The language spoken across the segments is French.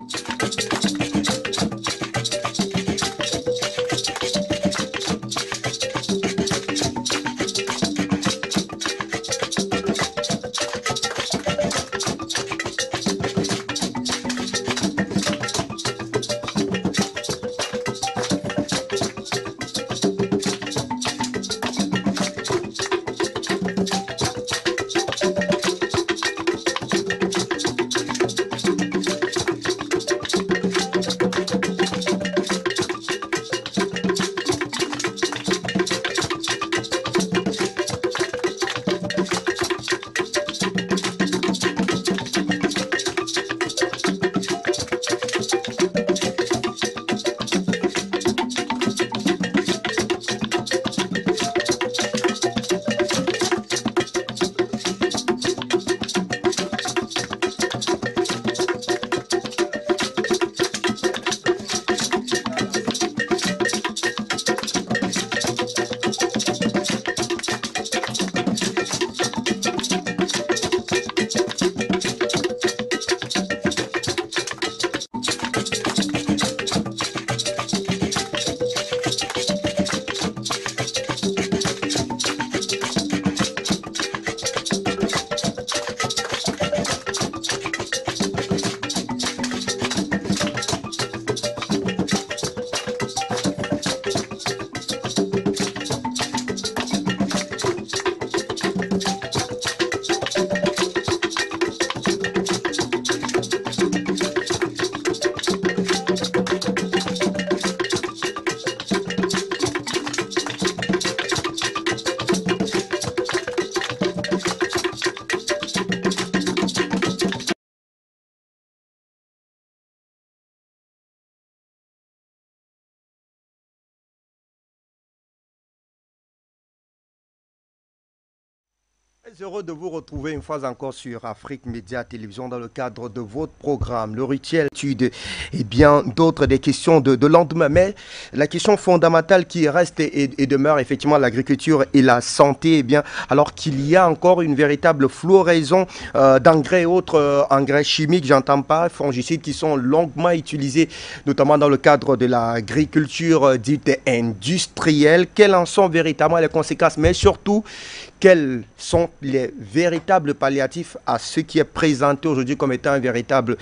Heureux de vous retrouver une fois encore sur Afrique Média Télévision dans le cadre de votre programme, le rituel étude et bien d'autres des questions de lendemain. Mais la question fondamentale qui reste et demeure effectivement l'agriculture et la santé, eh bien, alors qu'il y a encore une véritable floraison d'engrais et autres engrais chimiques, j'entends pas, fongicides qui sont longuement utilisés, notamment dans le cadre de l'agriculture dite industrielle. Quelles en sont véritablement les conséquences, mais surtout, quels sont les véritables palliatifs à ce qui est présenté aujourd'hui comme étant une véritable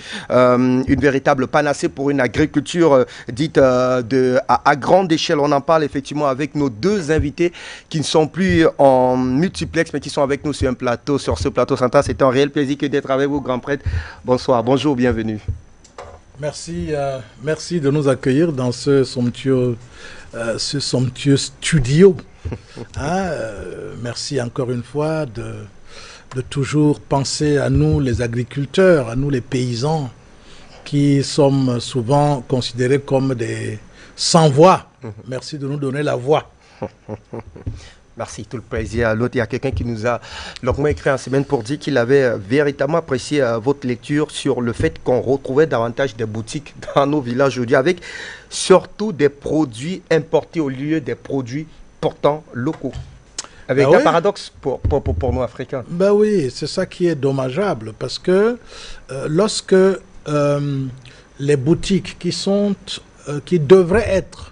panacée pour une agriculture dite à grande échelle. On en parle effectivement avec nos deux invités qui ne sont plus en multiplex mais qui sont avec nous sur un plateau, sur ce plateau central. C'est un réel plaisir d'être avec vous, grand prêtre. Bonsoir, bonjour, bienvenue. Merci, merci de nous accueillir dans ce somptueux studio. Merci encore une fois de toujours penser à nous les agriculteurs, à nous les paysans qui sommes souvent considérés comme des sans-voix. Merci de nous donner la voix. Merci, tout le plaisir à l'autre. Il y a quelqu'un qui nous a longuement écrit en semaine pour dire qu'il avait véritablement apprécié votre lecture sur le fait qu'on retrouvait davantage des boutiques dans nos villages aujourd'hui avec surtout des produits importés au lieu des produits pourtant locaux. Avec un paradoxe pour nous Africains. Ben oui, c'est ça qui est dommageable parce que lorsque les boutiques qui devraient être,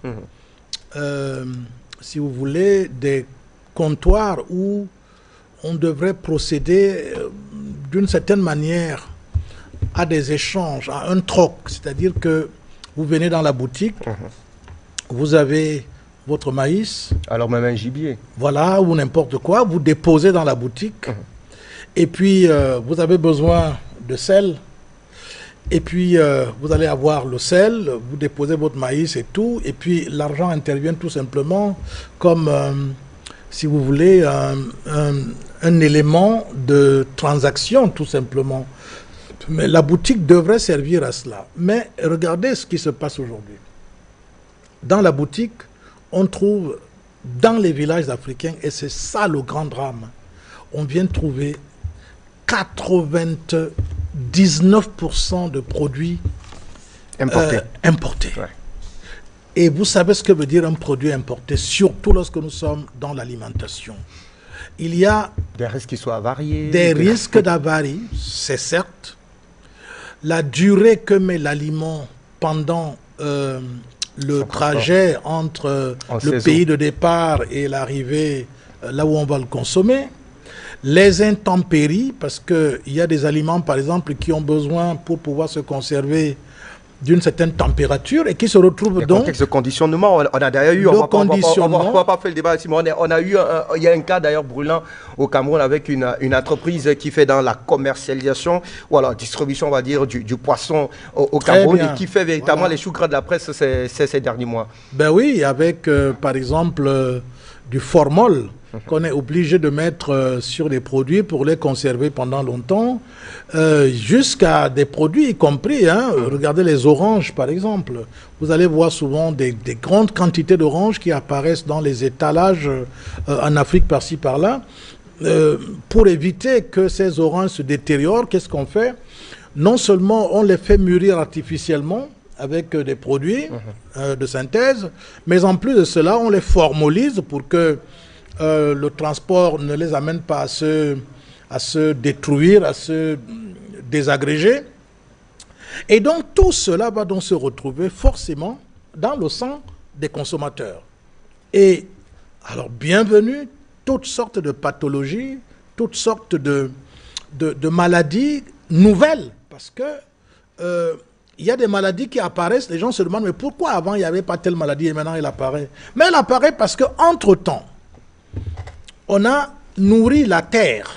si vous voulez, des comptoirs où on devrait procéder d'une certaine manière à des échanges, à un troc, c'est-à-dire que vous venez dans la boutique, vous avez votre maïs. Alors même un gibier. Voilà, ou n'importe quoi, vous déposez dans la boutique. Et puis, vous avez besoin de sel. Et puis, vous allez avoir le sel, vous déposez votre maïs et tout. Et puis, l'argent intervient tout simplement comme, si vous voulez, un élément de transaction, tout simplement. Mais la boutique devrait servir à cela. Mais regardez ce qui se passe aujourd'hui. Dans la boutique, on trouve dans les villages africains, et c'est ça le grand drame, on vient de trouver 99% de produits importés. Ouais. Et vous savez ce que veut dire un produit importé, surtout lorsque nous sommes dans l'alimentation. Il y a des risques qui soient avariés. Des risques d'avarie, c'est certes. la durée que met l'aliment pendant le trajet entre le pays de départ et l'arrivée là où on va le consommer, les intempéries, parce qu'il y a des aliments, par exemple, qui ont besoin, pour pouvoir se conserver, d'une certaine température et qui se retrouvent le donc... contexte de conditionnement, on a d'ailleurs eu... On ne va pas faire le débat, Simon. On a eu... Il y a un cas d'ailleurs brûlant au Cameroun avec une entreprise qui fait dans la commercialisation ou alors distribution, on va dire, du poisson au Cameroun et qui fait véritablement les choux gras de la presse ces derniers mois. Ben oui, avec par exemple du formol qu'on est obligé de mettre sur les produits pour les conserver pendant longtemps, jusqu'à des produits y compris. Regardez les oranges, par exemple. Vous allez voir souvent des grandes quantités d'oranges qui apparaissent dans les étalages en Afrique par-ci, par-là. Pour éviter que ces oranges se détériorent, qu'est-ce qu'on fait? Non seulement on les fait mûrir artificiellement, avec des produits de synthèse, mais en plus de cela, on les formolise pour que le transport ne les amène pas à se détruire, à se désagréger. Et donc tout cela va donc se retrouver forcément dans le sang des consommateurs. Et alors bienvenue toutes sortes de pathologies, toutes sortes de maladies nouvelles, parce que il y a des maladies qui apparaissent, les gens se demandent mais pourquoi avant il n'y avait pas telle maladie et maintenant elle apparaît? Mais elle apparaît parce qu'entre-temps, on a nourri la terre,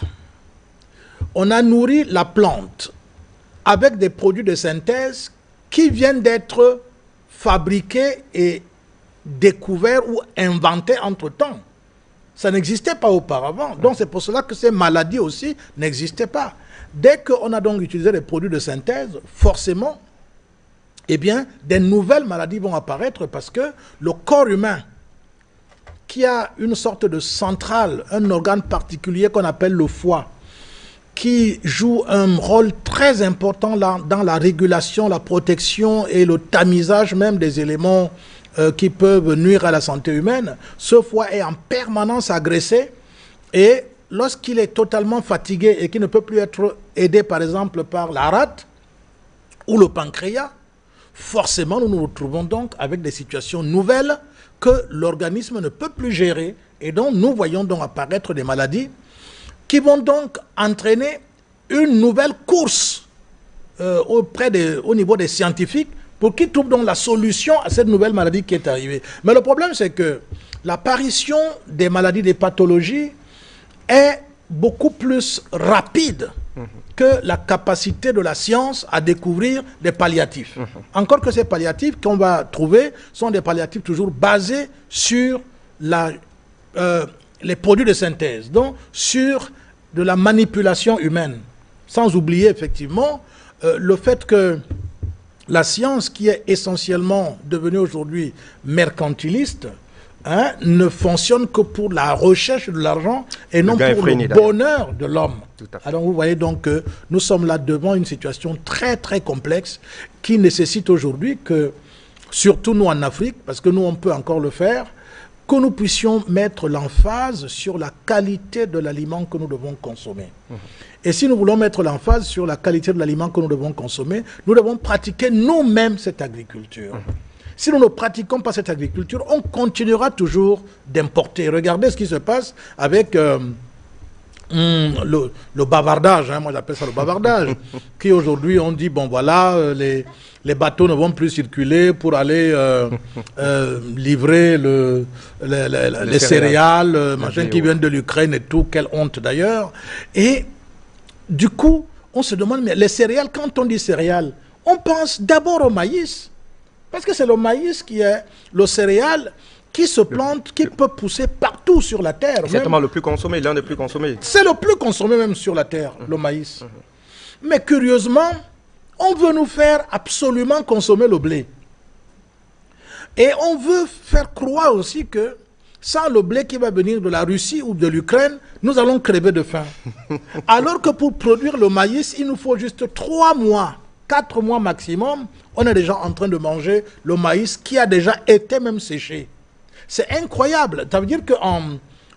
on a nourri la plante avec des produits de synthèse qui viennent d'être fabriqués et découverts ou inventés entre-temps. Ça n'existait pas auparavant. Donc c'est pour cela que ces maladies aussi n'existaient pas. Dès qu'on a donc utilisé les produits de synthèse, forcément, eh bien, des nouvelles maladies vont apparaître parce que le corps humain, qui a une sorte de centrale, un organe particulier qu'on appelle le foie, qui joue un rôle très important dans la régulation, la protection et le tamisage même des éléments qui peuvent nuire à la santé humaine. Ce foie est en permanence agressé et lorsqu'il est totalement fatigué et qu'il ne peut plus être aidé par exemple par la rate ou le pancréas, forcément nous nous retrouvons donc avec des situations nouvelles que l'organisme ne peut plus gérer et dont nous voyons donc apparaître des maladies qui vont donc entraîner une nouvelle course au niveau des scientifiques pour qu'ils trouvent donc la solution à cette nouvelle maladie qui est arrivée. Mais le problème c'est que l'apparition des maladies, des pathologies est beaucoup plus rapide que la capacité de la science à découvrir des palliatifs. Encore que ces palliatifs qu'on va trouver sont des palliatifs toujours basés sur les produits de synthèse, donc sur de la manipulation humaine. Sans oublier effectivement le fait que la science, qui est essentiellement devenue aujourd'hui mercantiliste, ne fonctionne que pour la recherche de l'argent et non pour le bonheur de l'homme. Alors vous voyez donc que nous sommes là devant une situation très très complexe qui nécessite aujourd'hui que, surtout nous en Afrique, parce que nous on peut encore le faire, que nous puissions mettre l'emphase sur la qualité de l'aliment que nous devons consommer. Et si nous voulons mettre l'emphase sur la qualité de l'aliment que nous devons consommer, nous devons pratiquer nous-mêmes cette agriculture. Si nous ne pratiquons pas cette agriculture, on continuera toujours d'importer. Regardez ce qui se passe avec le bavardage, moi j'appelle ça le bavardage, qui aujourd'hui on dit, bon voilà, les bateaux ne vont plus circuler pour aller livrer les céréales, machin qui viennent de l'Ukraine et tout, quelle honte d'ailleurs. Et du coup, on se demande, mais les céréales, quand on dit céréales, on pense d'abord au maïs. Parce que c'est le maïs qui est le céréale qui se plante, qui peut pousser partout sur la terre. C'est exactement le plus consommé, l'un des plus consommés. C'est le plus consommé même sur la terre, le maïs. Mais curieusement, on veut nous faire absolument consommer le blé. Et on veut faire croire aussi que sans le blé qui va venir de la Russie ou de l'Ukraine, nous allons crever de faim. Alors que pour produire le maïs, il nous faut juste 3 mois. 4 mois maximum, on est déjà en train de manger le maïs qui a déjà été même séché. C'est incroyable. Ça veut dire qu'en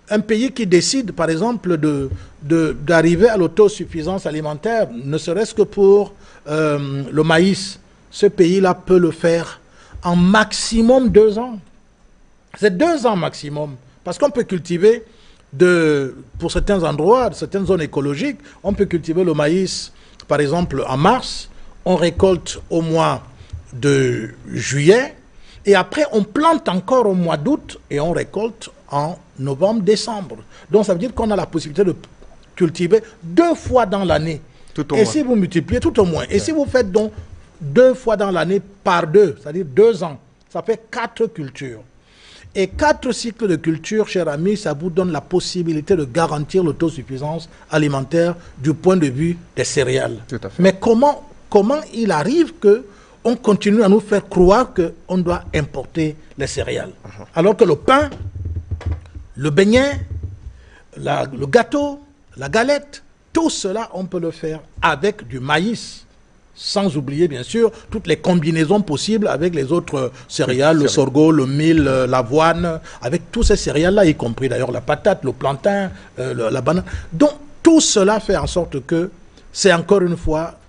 un pays qui décide, par exemple, d'arriver à l'autosuffisance alimentaire, ne serait-ce que pour le maïs, ce pays-là peut le faire en maximum 2 ans. C'est 2 ans maximum. Parce qu'on peut cultiver, pour certains endroits, certaines zones écologiques, on peut cultiver le maïs, par exemple, en mars, on récolte au mois de juillet, et après on plante encore au mois d'août, et on récolte en novembre, décembre. Donc ça veut dire qu'on a la possibilité de cultiver 2 fois dans l'année. Et si vous multipliez, tout au moins, et si vous faites donc 2 fois dans l'année par 2, c'est-à-dire 2 ans, ça fait 4 cultures. Et 4 cycles de culture, chers amis, ça vous donne la possibilité de garantir l'autosuffisance alimentaire du point de vue des céréales. Tout à fait. Mais comment il arrive qu'on continue à nous faire croire qu'on doit importer les céréales, alors que le pain, le beignet, le gâteau, la galette, tout cela, on peut le faire avec du maïs. Sans oublier, bien sûr, toutes les combinaisons possibles avec les autres céréales, le sorgho, le mil, l'avoine, avec tous ces céréales-là, y compris d'ailleurs la patate, le plantain, la banane. Donc, tout cela fait en sorte que c'est encore une fois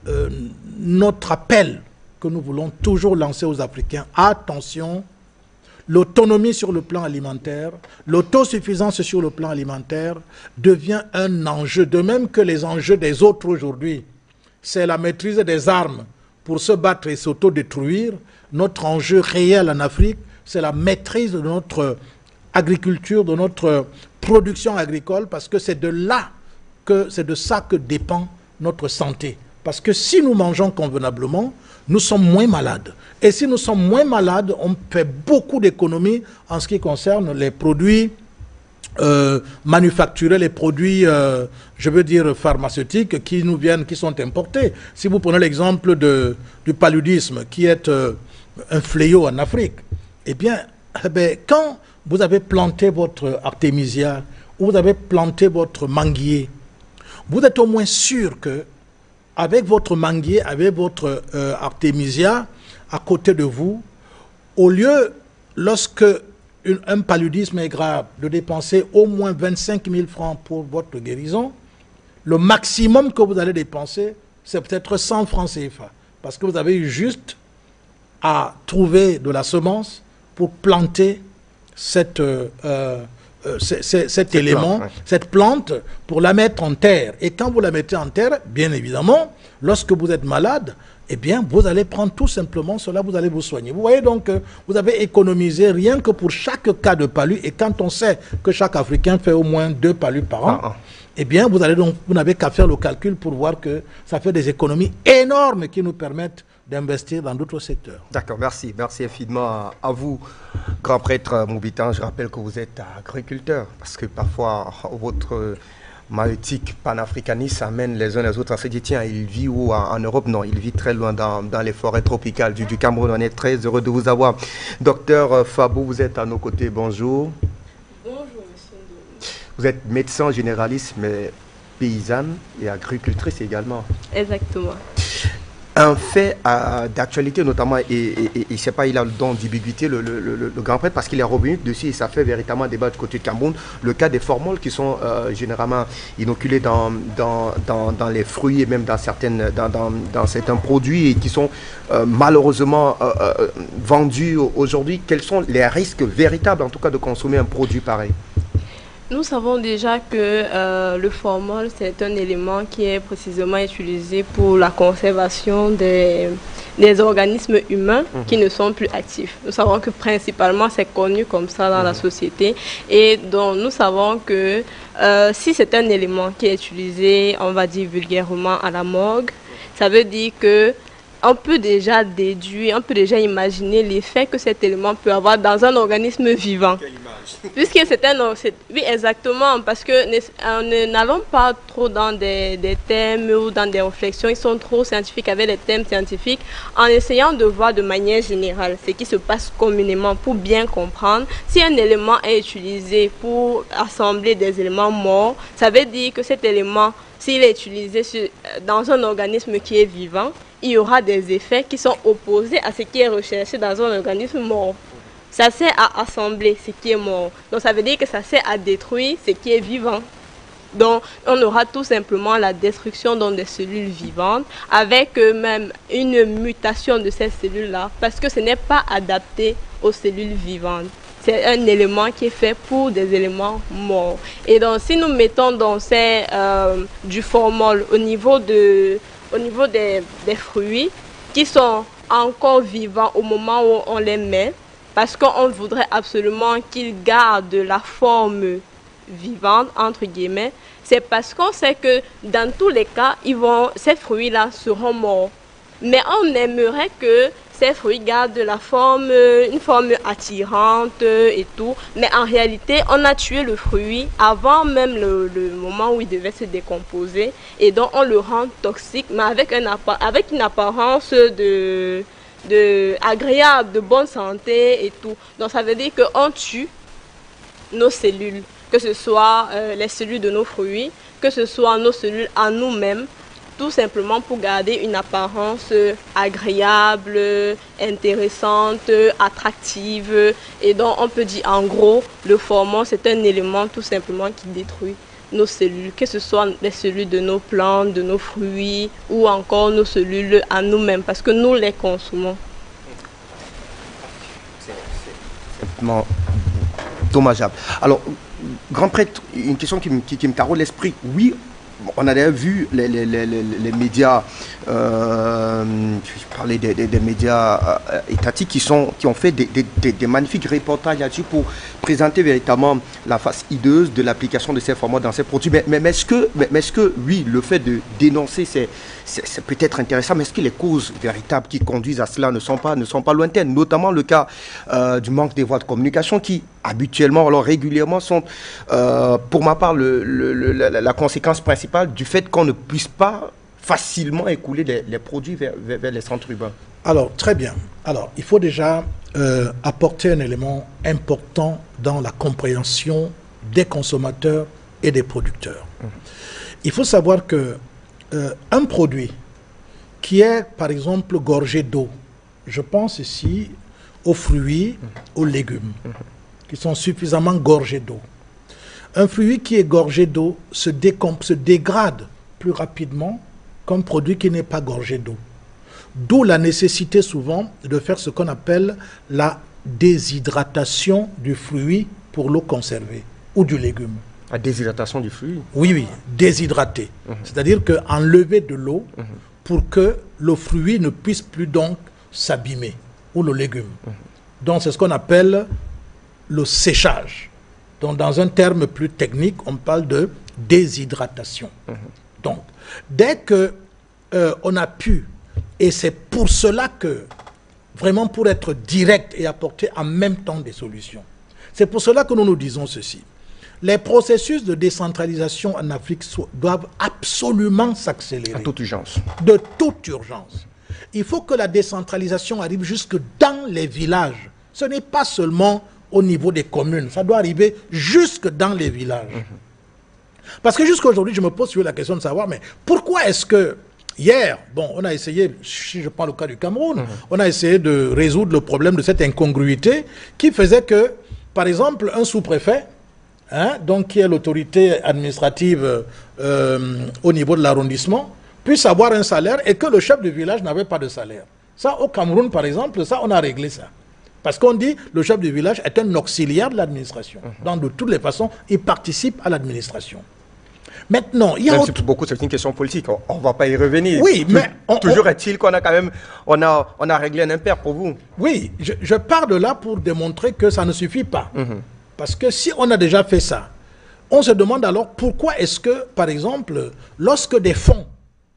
notre appel que nous voulons toujours lancer aux Africains. Attention, l'autonomie sur le plan alimentaire, l'autosuffisance sur le plan alimentaire devient un enjeu, de même que les enjeux des autres aujourd'hui. C'est la maîtrise des armes pour se battre et s'autodétruire. Notre enjeu réel en Afrique, c'est la maîtrise de notre agriculture, de notre production agricole, parce que c'est de ça que dépend notre santé. Parce que si nous mangeons convenablement, nous sommes moins malades. Et si nous sommes moins malades, on fait beaucoup d'économies en ce qui concerne les produits manufacturer, les produits, je veux dire, pharmaceutiques qui nous viennent, qui sont importés. Si vous prenez l'exemple du paludisme, qui est un fléau en Afrique, eh bien, quand vous avez planté votre artémisia, ou vous avez planté votre manguier, vous êtes au moins sûr que, avec votre manguier, avec votre artémisia à côté de vous, au lieu, lorsque un paludisme est grave, de dépenser au moins 25 000 francs pour votre guérison, le maximum que vous allez dépenser, c'est peut-être 100 francs CFA. Parce que vous avez eu juste à trouver de la semence pour planter cet élément, cette plante, pour la mettre en terre. Et quand vous la mettez en terre, bien évidemment, lorsque vous êtes malade, eh bien, vous allez prendre tout simplement cela, vous allez vous soigner. Vous voyez donc, vous avez économisé rien que pour chaque cas de palu. Et quand on sait que chaque Africain fait au moins 2 palus par an, eh bien, vous n'avez qu'à faire le calcul pour voir que ça fait des économies énormes qui nous permettent d'investir dans d'autres secteurs. D'accord, merci. Merci infiniment à vous, grand prêtre Moubitan. Je rappelle que vous êtes agriculteur, parce que parfois, votre maïeutique panafricaniste amène les uns les autres à se dire, tiens, il vit où en Europe? Non, il vit très loin dans les forêts tropicales du Cameroun. On est très heureux de vous avoir. Docteur Fabou, vous êtes à nos côtés. Bonjour. Bonjour, monsieur. Vous êtes médecin généraliste, mais paysanne et agricultrice également. Exactement. Un fait d'actualité notamment, et je sais pas, il a le don d'ubiquité, le grand prêtre, parce qu'il est revenu dessus et ça fait véritablement débat du côté de Cameroun, le cas des formoles qui sont généralement inoculés dans les fruits et même dans certains produits et qui sont malheureusement vendus aujourd'hui. Quels sont les risques véritables en tout cas de consommer un produit pareil? Nous savons déjà que le formol, c'est un élément qui est précisément utilisé pour la conservation des organismes humains qui ne sont plus actifs. Nous savons que principalement, c'est connu comme ça dans la société. Et donc, nous savons que si c'est un élément qui est utilisé, on va dire vulgairement, à la morgue, ça veut dire que on peut déjà déduire, on peut déjà imaginer l'effet que cet élément peut avoir dans un organisme vivant. Quelle image? Puisque c'est un... Oui, exactement, parce que n'allons pas trop dans des thèmes ou dans des réflexions, ils sont trop scientifiques avec les thèmes scientifiques, en essayant de voir de manière générale ce qui se passe communément pour bien comprendre. Si un élément est utilisé pour assembler des éléments morts, ça veut dire que cet élément, s'il est utilisé dans un organisme qui est vivant, il y aura des effets qui sont opposés à ce qui est recherché dans un organisme mort. Ça sert à assembler ce qui est mort. Donc ça veut dire que ça sert à détruire ce qui est vivant. Donc on aura tout simplement la destruction dans des cellules vivantes avec même une mutation de ces cellules-là parce que ce n'est pas adapté aux cellules vivantes. C'est un élément qui est fait pour des éléments morts. Et donc si nous mettons dans du formol au niveau des fruits qui sont encore vivants au moment où on les met, parce qu'on voudrait absolument qu'ils gardent la forme vivante, entre guillemets, c'est parce qu'on sait que dans tous les cas, ces fruits-là seront morts. Mais on aimerait que ces fruits gardent une forme attirante et tout. Mais en réalité, on a tué le fruit avant même le moment où il devait se décomposer. Et donc, on le rend toxique, mais avec une apparence agréable, de bonne santé et tout. Donc, ça veut dire qu'on tue nos cellules, que ce soit les cellules de nos fruits, que ce soit nos cellules à nous-mêmes, tout simplement pour garder une apparence agréable, intéressante, attractive. Et donc on peut dire en gros, le formol c'est un élément tout simplement qui détruit nos cellules, que ce soit les cellules de nos plantes, de nos fruits ou encore nos cellules à nous-mêmes parce que nous les consommons. C'est simplement dommageable. Alors, grand prêtre, une question qui me taraude l'esprit. Oui, on a d'ailleurs vu les médias, je parlais des médias étatiques qui ont fait des magnifiques reportages là-dessus pour présenter véritablement la face hideuse de l'application de ces formats dans ces produits. Mais est-ce que, oui, le fait de dénoncer, c'est peut-être intéressant, mais est-ce que les causes véritables qui conduisent à cela ne sont pas lointaines, notamment le cas du manque des voies de communication qui, habituellement, alors régulièrement, sont, pour ma part, la conséquence principale du fait qu'on ne puisse pas facilement écouler les produits vers les centres urbains. Alors, très bien. Alors, il faut déjà apporter un élément important dans la compréhension des consommateurs et des producteurs. Il faut savoir que un produit qui est, par exemple, gorgé d'eau, je pense ici aux fruits, aux légumes, qui sont suffisamment gorgés d'eau. Un fruit qui est gorgé d'eau se dégrade plus rapidement qu'un produit qui n'est pas gorgé d'eau. D'où la nécessité souvent de faire ce qu'on appelle la déshydratation du fruit pour l'eau conservée ou du légume. La déshydratation du fruit? Oui, déshydrater. C'est-à-dire qu'enlever de l'eau pour que le fruit ne puisse plus donc s'abîmer, ou le légume. Donc c'est ce qu'on appelle le séchage. Donc dans un terme plus technique, on parle de déshydratation. Donc dès que on a pu, et c'est pour cela que, vraiment pour être direct et apporter en même temps des solutions, c'est pour cela que nous disons ceci. Les processus de décentralisation en Afrique doivent absolument s'accélérer. À toute urgence. De toute urgence. Il faut que la décentralisation arrive jusque dans les villages. Ce n'est pas seulement au niveau des communes, ça doit arriver jusque dans les villages. Parce que jusqu'à aujourd'hui, je me pose la question de savoir, mais pourquoi est-ce que hier, bon, on a essayé, si je prends le cas du Cameroun, on a essayé de résoudre le problème de cette incongruité qui faisait que, par exemple, un sous-préfet, donc qui est l'autorité administrative au niveau de l'arrondissement, puisse avoir un salaire et que le chef de village n'avait pas de salaire. Ça, au Cameroun, par exemple, ça, on a réglé ça. Parce qu'on dit le chef du village est un auxiliaire de l'administration. Donc, de toutes les façons, il participe à l'administration. Maintenant, il y a... C'est une question politique, on ne va pas y revenir. Oui, mais... Toujours est-il qu'on a quand même... On a réglé un impair pour vous. Oui, je pars de là pour démontrer que ça ne suffit pas. Parce que si on a déjà fait ça, on se demande alors pourquoi est-ce que, par exemple, lorsque des fonds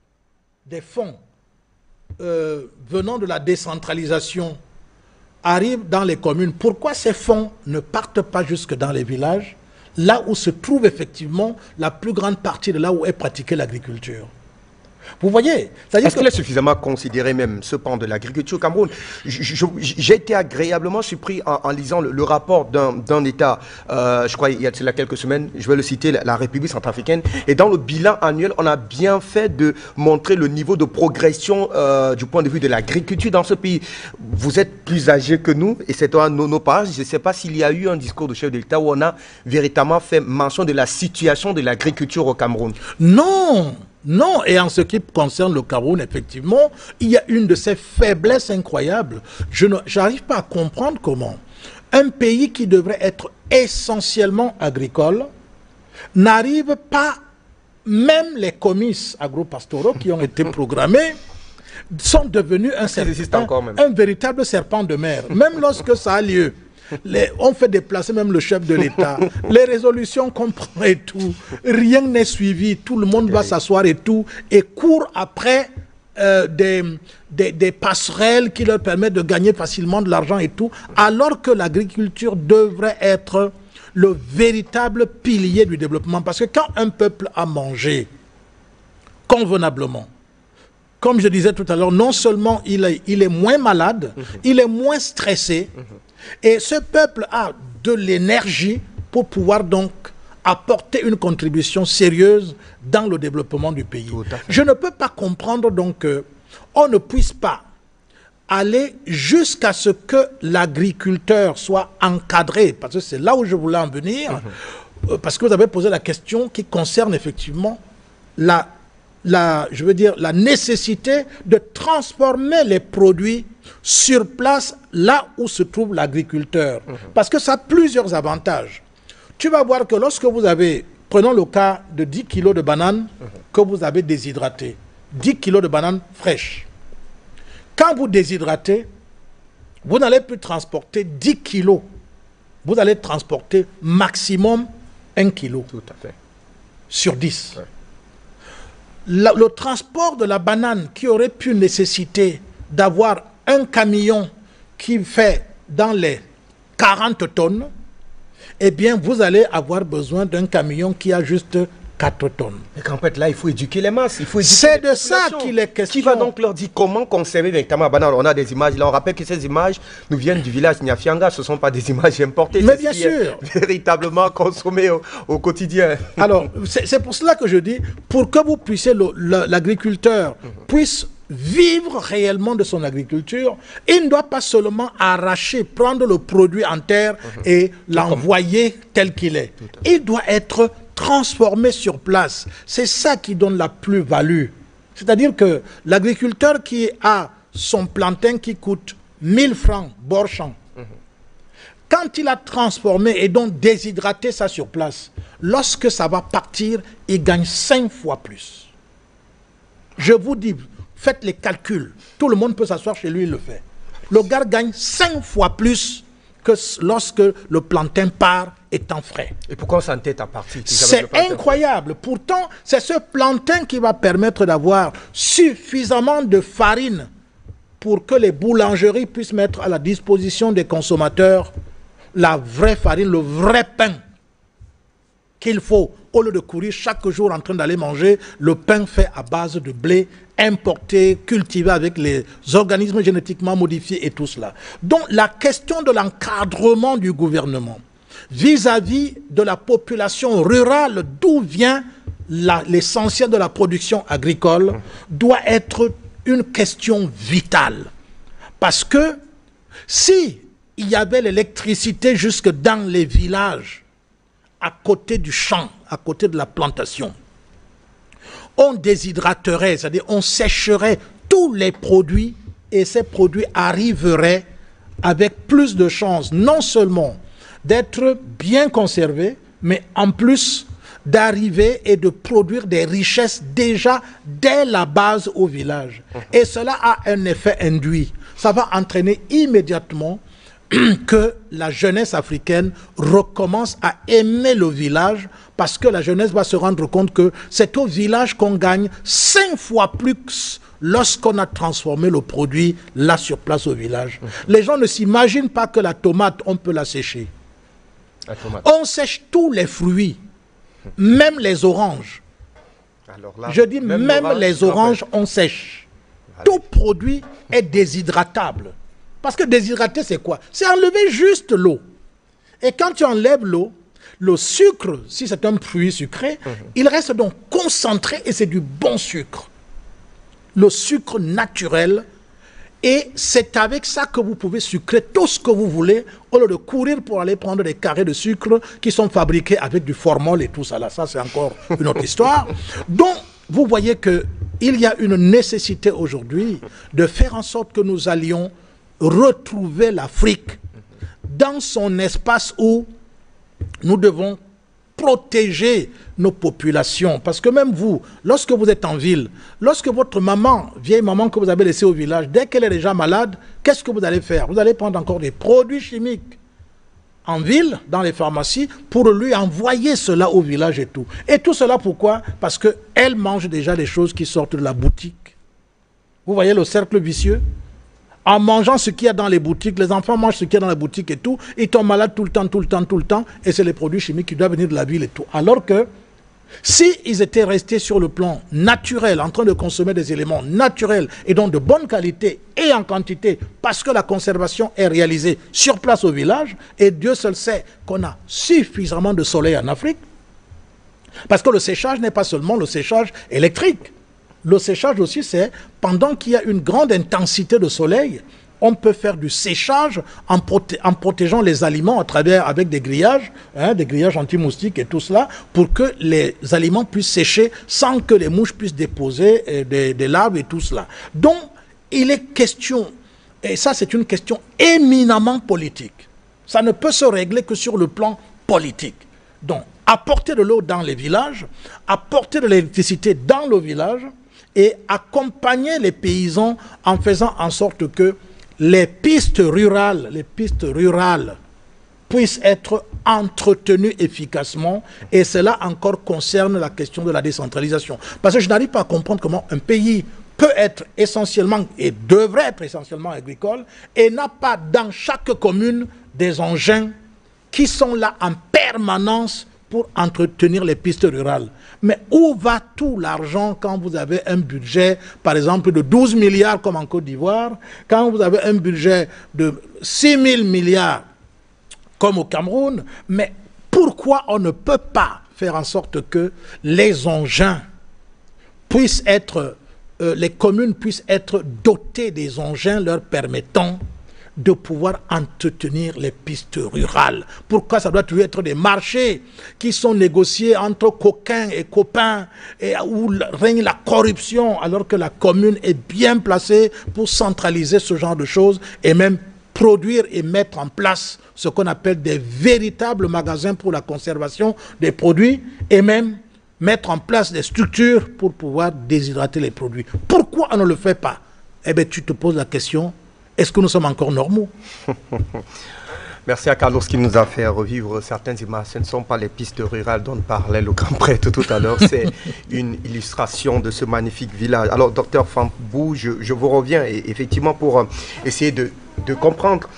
venant de la décentralisation arrivent dans les communes, pourquoi ces fonds ne partent pas jusque dans les villages, là où se trouve effectivement la plus grande partie de là où est pratiquée l'agriculture? Vous voyez? Est-ce qu'il est suffisamment considéré même ce pan de l'agriculture au Cameroun? J'ai été agréablement surpris en lisant le rapport d'un État, je crois il y a quelques semaines, je vais le citer, la République centrafricaine, et dans le bilan annuel, on a bien fait de montrer le niveau de progression du point de vue de l'agriculture dans ce pays. Vous êtes plus âgés que nous, et c'est nos parents, je ne sais pas s'il y a eu un discours de chef de l'État où on a véritablement fait mention de la situation de l'agriculture au Cameroun. Non! Non, et en ce qui concerne le Cameroun, effectivement, il y a une de ces faiblesses incroyables. Je n'arrive pas à comprendre comment un pays qui devrait être essentiellement agricole n'arrive pas, même les comices agro-pastoraux qui ont été programmés, sont devenus un véritable serpent de mer, même lorsque ça a lieu. On fait déplacer même le chef de l'État. Les résolutions qu'on prend et tout, rien n'est suivi. Tout le monde va s'asseoir et tout, et court après des passerelles qui leur permettent de gagner facilement de l'argent et tout, alors que l'agriculture devrait être le véritable pilier du développement. Parce que quand un peuple a mangé convenablement, comme je disais tout à l'heure, non seulement il est moins malade, il est moins stressé, et ce peuple a de l'énergie pour pouvoir donc apporter une contribution sérieuse dans le développement du pays. Je ne peux pas comprendre donc qu'on ne puisse pas aller jusqu'à ce que l'agriculteur soit encadré, parce que c'est là où je voulais en venir, parce que vous avez posé la question qui concerne effectivement la nécessité de transformer les produits sur place, là où se trouve l'agriculteur. Parce que ça a plusieurs avantages. Tu vas voir que lorsque vous avez, prenons le cas de 10 kilos de bananes que vous avez déshydratées, 10 kilos de bananes fraîches. Quand vous déshydratez, vous n'allez plus transporter 10 kilos. Vous allez transporter maximum 1 kilo. Tout à fait. Sur 10. Ouais. Le transport de la banane qui aurait pu nécessiter d'avoir un camion qui fait dans les 40 tonnes, eh bien, vous allez avoir besoin d'un camion qui a juste 4 tonnes. Et qu'en fait, là, il faut éduquer les masses. C'est de ça qu'il est question. Qui va donc leur dire comment conserver véritablement la banane? On a des images. Là, on rappelle que ces images nous viennent du village Niafianga. Ce ne sont pas des images importées. Mais bien sûr. Véritablement consommées au quotidien. Alors, c'est pour cela que je dis, pour que vous puissiez, l'agriculteur puisse vivre réellement de son agriculture, il ne doit pas seulement arracher, prendre le produit en terre et l'envoyer tel qu'il est. Il doit être transformé sur place. C'est ça qui donne la plus-value. C'est-à-dire que l'agriculteur qui a son plantain qui coûte 1000 francs bord champ, quand il a transformé et donc déshydraté ça sur place, lorsque ça va partir, il gagne 5 fois plus. Je vous dis, faites les calculs. Tout le monde peut s'asseoir chez lui, il le fait. Le gars gagne 5 fois plus que lorsque le plantain part étant frais. Et pourquoi on s'entête à partir? C'est incroyable. Pourtant, c'est ce plantain qui va permettre d'avoir suffisamment de farine pour que les boulangeries puissent mettre à la disposition des consommateurs la vraie farine, le vrai pain qu'il faut. Au lieu de courir chaque jour en train d'aller manger le pain fait à base de blé importé, cultivé avec les organismes génétiquement modifiés et tout cela. Donc la question de l'encadrement du gouvernement vis-à-vis de la population rurale, d'où vient l'essentiel de la production agricole, doit être une question vitale. Parce que si il y avait l'électricité jusque dans les villages, à côté du champ, à côté de la plantation, on déshydraterait, c'est-à-dire on sécherait tous les produits et ces produits arriveraient avec plus de chances, non seulement d'être bien conservés, mais en plus d'arriver et de produire des richesses déjà dès la base au village. Et cela a un effet induit. Ça va entraîner immédiatement que la jeunesse africaine recommence à aimer le village, parce que la jeunesse va se rendre compte que c'est au village qu'on gagne 5 fois plus lorsqu'on a transformé le produit là sur place au village. Les gens ne s'imaginent pas que la tomate, on peut la sécher. On sèche tous les fruits, même les oranges. Alors là, je dis même les oranges, on sèche. Tout produit est déshydratable. Parce que déshydrater, c'est quoi? C'est enlever juste l'eau. Et quand tu enlèves l'eau, le sucre, si c'est un fruit sucré, il reste donc concentré et c'est du bon sucre. Le sucre naturel. Et c'est avec ça que vous pouvez sucrer tout ce que vous voulez au lieu de courir pour aller prendre des carrés de sucre qui sont fabriqués avec du formol et tout ça. Là, ça, c'est encore une autre histoire. Donc, vous voyez qu'il y a une nécessité aujourd'hui de faire en sorte que nous allions retrouver l'Afrique dans son espace où nous devons protéger nos populations. Parce que même vous, lorsque vous êtes en ville, lorsque votre maman, vieille maman que vous avez laissée au village, dès qu'elle est déjà malade, qu'est-ce que vous allez faire? Vous allez prendre encore des produits chimiques en ville, dans les pharmacies, pour lui envoyer cela au village et tout. Et tout cela pourquoi? Parce qu'elle mange déjà des choses qui sortent de la boutique. Vous voyez le cercle vicieux? En mangeant ce qu'il y a dans les boutiques, les enfants mangent ce qu'il y a dans la boutique et tout, ils tombent malades tout le temps, et c'est les produits chimiques qui doivent venir de la ville et tout. Alors que, s'ils étaient restés sur le plan naturel, en train de consommer des éléments naturels, et donc de bonne qualité et en quantité, parce que la conservation est réalisée sur place au village, et Dieu seul sait qu'on a suffisamment de soleil en Afrique, parce que le séchage n'est pas seulement le séchage électrique. Le séchage aussi, c'est pendant qu'il y a une grande intensité de soleil, on peut faire du séchage en protégeant les aliments à travers, avec des grillages anti-moustiques et tout cela, pour que les aliments puissent sécher sans que les mouches puissent déposer des larves et tout cela. Donc, il est question, et ça c'est une question éminemment politique. Ça ne peut se régler que sur le plan politique. Donc, apporter de l'eau dans les villages, apporter de l'électricité dans le village, et accompagner les paysans en faisant en sorte que les pistes rurales puissent être entretenues efficacement, et cela encore concerne la question de la décentralisation. Parce que je n'arrive pas à comprendre comment un pays peut être essentiellement et devrait être essentiellement agricole et n'a pas dans chaque commune des engins qui sont là en permanence pour entretenir les pistes rurales. Mais où va tout l'argent quand vous avez un budget, par exemple, de 12 milliards comme en Côte d'Ivoire, quand vous avez un budget de 6 000 milliards comme au Cameroun? Mais pourquoi on ne peut pas faire en sorte que les engins puissent être, les communes puissent être dotées des engins leur permettant de pouvoir entretenir les pistes rurales? Pourquoi ça doit toujours être des marchés qui sont négociés entre coquins et copains, et où règne la corruption, alors que la commune est bien placée pour centraliser ce genre de choses et même produire et mettre en place ce qu'on appelle des véritables magasins pour la conservation des produits, et même mettre en place des structures pour pouvoir déshydrater les produits? Pourquoi on ne le fait pas? Eh bien, tu te poses la question, est-ce que nous sommes encore normaux? Merci à Carlos qui nous a fait revivre certaines images. Ce ne sont pas les pistes rurales dont parlait le grand prêtre tout à l'heure. C'est une illustration de ce magnifique village. Alors, docteur Fambou, je vous reviens effectivement pour essayer de comprendre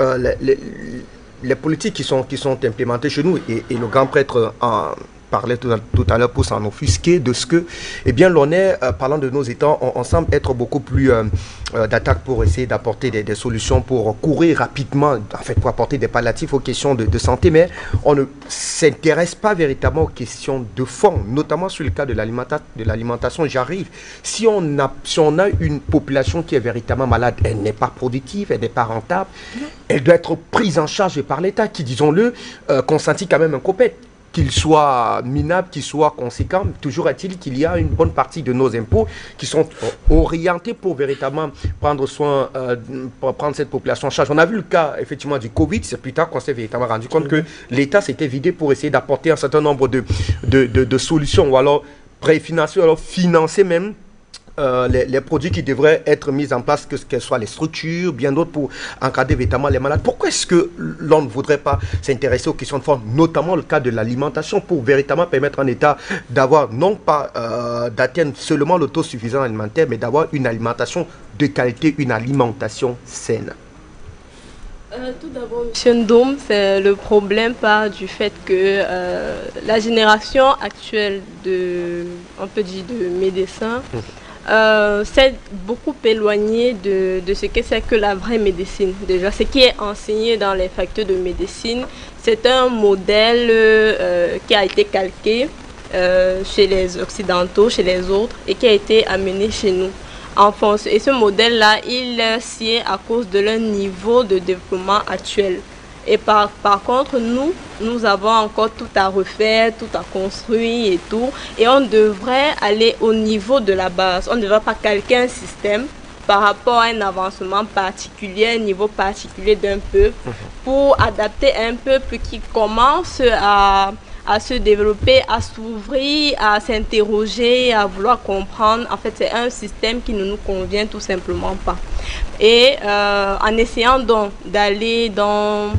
les politiques qui sont implémentées chez nous. Et le grand prêtre parlait tout à l'heure pour s'en offusquer de ce que, eh bien, l'on est, parlant de nos États, on semble être beaucoup plus d'attaque pour essayer d'apporter des solutions, pour courir rapidement, en fait, pour apporter des palliatifs aux questions de santé, mais on ne s'intéresse pas véritablement aux questions de fond, notamment sur le cas de l'alimentation. J'arrive. Si on a une population qui est véritablement malade, elle n'est pas productive, elle n'est pas rentable, elle doit être prise en charge par l'État, qui, disons-le, consentit quand même un copet, qu'il soit minable, qu'il soit conséquent. Toujours est-il qu'il y a une bonne partie de nos impôts qui sont orientés pour véritablement prendre soin, pour prendre cette population en charge. On a vu le cas effectivement du Covid, c'est plus tard qu'on s'est véritablement rendu compte que l'État s'était vidé pour essayer d'apporter un certain nombre de solutions, ou alors préfinancer, ou alors financer même les produits qui devraient être mis en place, que ce soit les structures, bien d'autres, pour encadrer véritablement les malades. Pourquoi est-ce que l'on ne voudrait pas s'intéresser aux questions de fond, notamment le cas de l'alimentation, pour véritablement permettre à un État d'avoir, non pas d'atteindre seulement l'autosuffisance alimentaire, mais d'avoir une alimentation de qualité, une alimentation saine? Tout d'abord, M. Ndom, le problème part du fait que la génération actuelle on peut dire de médecins, s'est beaucoup éloignée de ce que c'est que la vraie médecine. Déjà, ce qui est enseigné dans les facultés de médecine, c'est un modèle qui a été calqué chez les Occidentaux, chez les autres, et qui a été amené chez nous en France. Et ce modèle-là, il sied à cause de leur niveau de développement actuel. Et par contre, nous avons encore tout à refaire, tout à construire et tout. Et on devrait aller au niveau de la base. On ne devrait pas calquer un système par rapport à un avancement particulier, un niveau particulier d'un peuple, pour adapter un peuple qui commence à se développer, à s'ouvrir, à s'interroger, à vouloir comprendre. En fait, c'est un système qui ne nous convient tout simplement pas. Et en essayant donc d'aller dans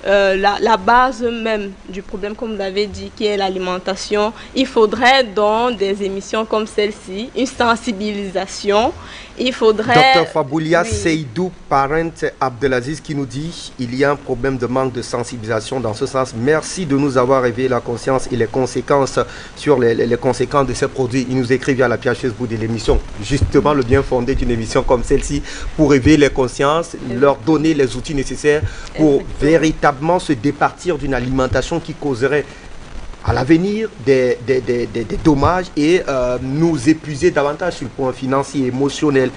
la base même du problème, comme vous l'avez dit, qui est l'alimentation, il faudrait dans des émissions comme celle-ci, une sensibilisation. Il faudrait... Dr Faboulia Seydou, parent Abdelaziz, qui nous dit il y a un problème de manque de sensibilisation dans ce sens. Merci de nous avoir réveillé la conscience et les conséquences sur les conséquences de ces produits. Il nous écrit via la page Facebook de l'émission. Justement, le bien fondé d'une émission comme celle-ci pour réveiller les consciences, leur donner les outils nécessaires pour véritablement se départir d'une alimentation qui causerait à l'avenir des dommages et nous épuiser davantage sur le point financier, émotionnel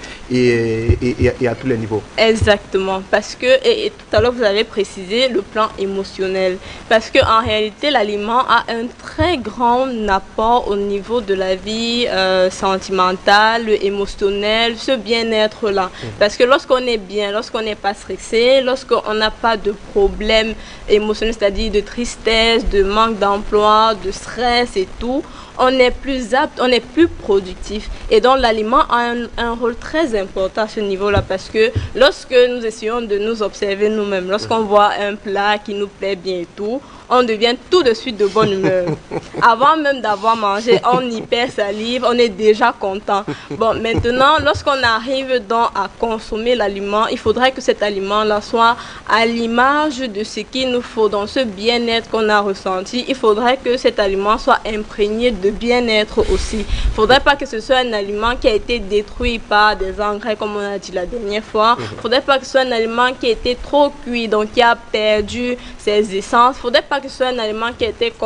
et à tous les niveaux. Exactement, parce que, et tout à l'heure vous avez précisé le plan émotionnel, parce qu'en réalité l'aliment a un très grand apport au niveau de la vie sentimentale, émotionnelle, ce bien-être-là. Parce que lorsqu'on est bien, lorsqu'on n'est pas stressé, lorsqu'on n'a pas de problème émotionnel, c'est-à-dire de tristesse, de manque d'emploi, de stress et tout, on est plus apte, on est plus productif. Et donc l'aliment a un rôle très important à ce niveau-là, parce que lorsque nous essayons de nous observer nous-mêmes, lorsqu'on voit un plat qui nous plaît bien et tout, on devient tout de suite de bonne humeur. Avant même d'avoir mangé, on hyper salive, on est déjà content. Bon, maintenant, lorsqu'on arrive donc à consommer l'aliment, il faudrait que cet aliment-là soit à l'image de ce qu'il nous faut, dans ce bien-être qu'on a ressenti. Il faudrait que cet aliment soit imprégné de bien-être aussi. Il ne faudrait pas que ce soit un aliment qui a été détruit par des engrais, comme on a dit la dernière fois. Il ne faudrait pas que ce soit un aliment qui a été trop cuit, donc qui a perdu ses essences. Il ne faudrait pas que ce soit un aliment qui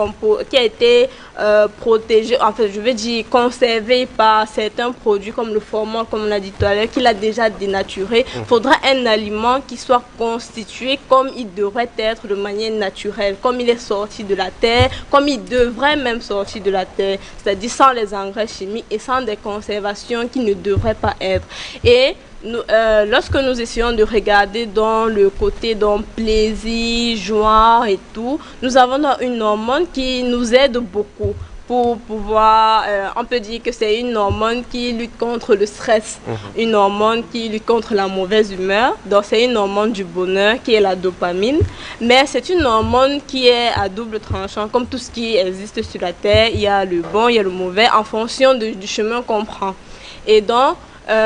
a été protégé, en fait, je veux dire conservé par certains produits comme le formol, comme on l'a dit tout à l'heure, qu'il a déjà dénaturé. Il faudra un aliment qui soit constitué comme il devrait être de manière naturelle, comme il est sorti de la terre, comme il devrait même sortir de la terre, c'est-à-dire sans les engrais chimiques et sans des conservations qui ne devraient pas être. Et lorsque nous essayons de regarder dans le côté plaisir, joie et tout, nous avons une hormone qui nous aide beaucoup pour pouvoir, on peut dire que c'est une hormone qui lutte contre le stress, une hormone qui lutte contre la mauvaise humeur. Donc c'est une hormone du bonheur qui est la dopamine, mais c'est une hormone qui est à double tranchant. Comme tout ce qui existe sur la terre, il y a le bon, il y a le mauvais en fonction du chemin qu'on prend. Et donc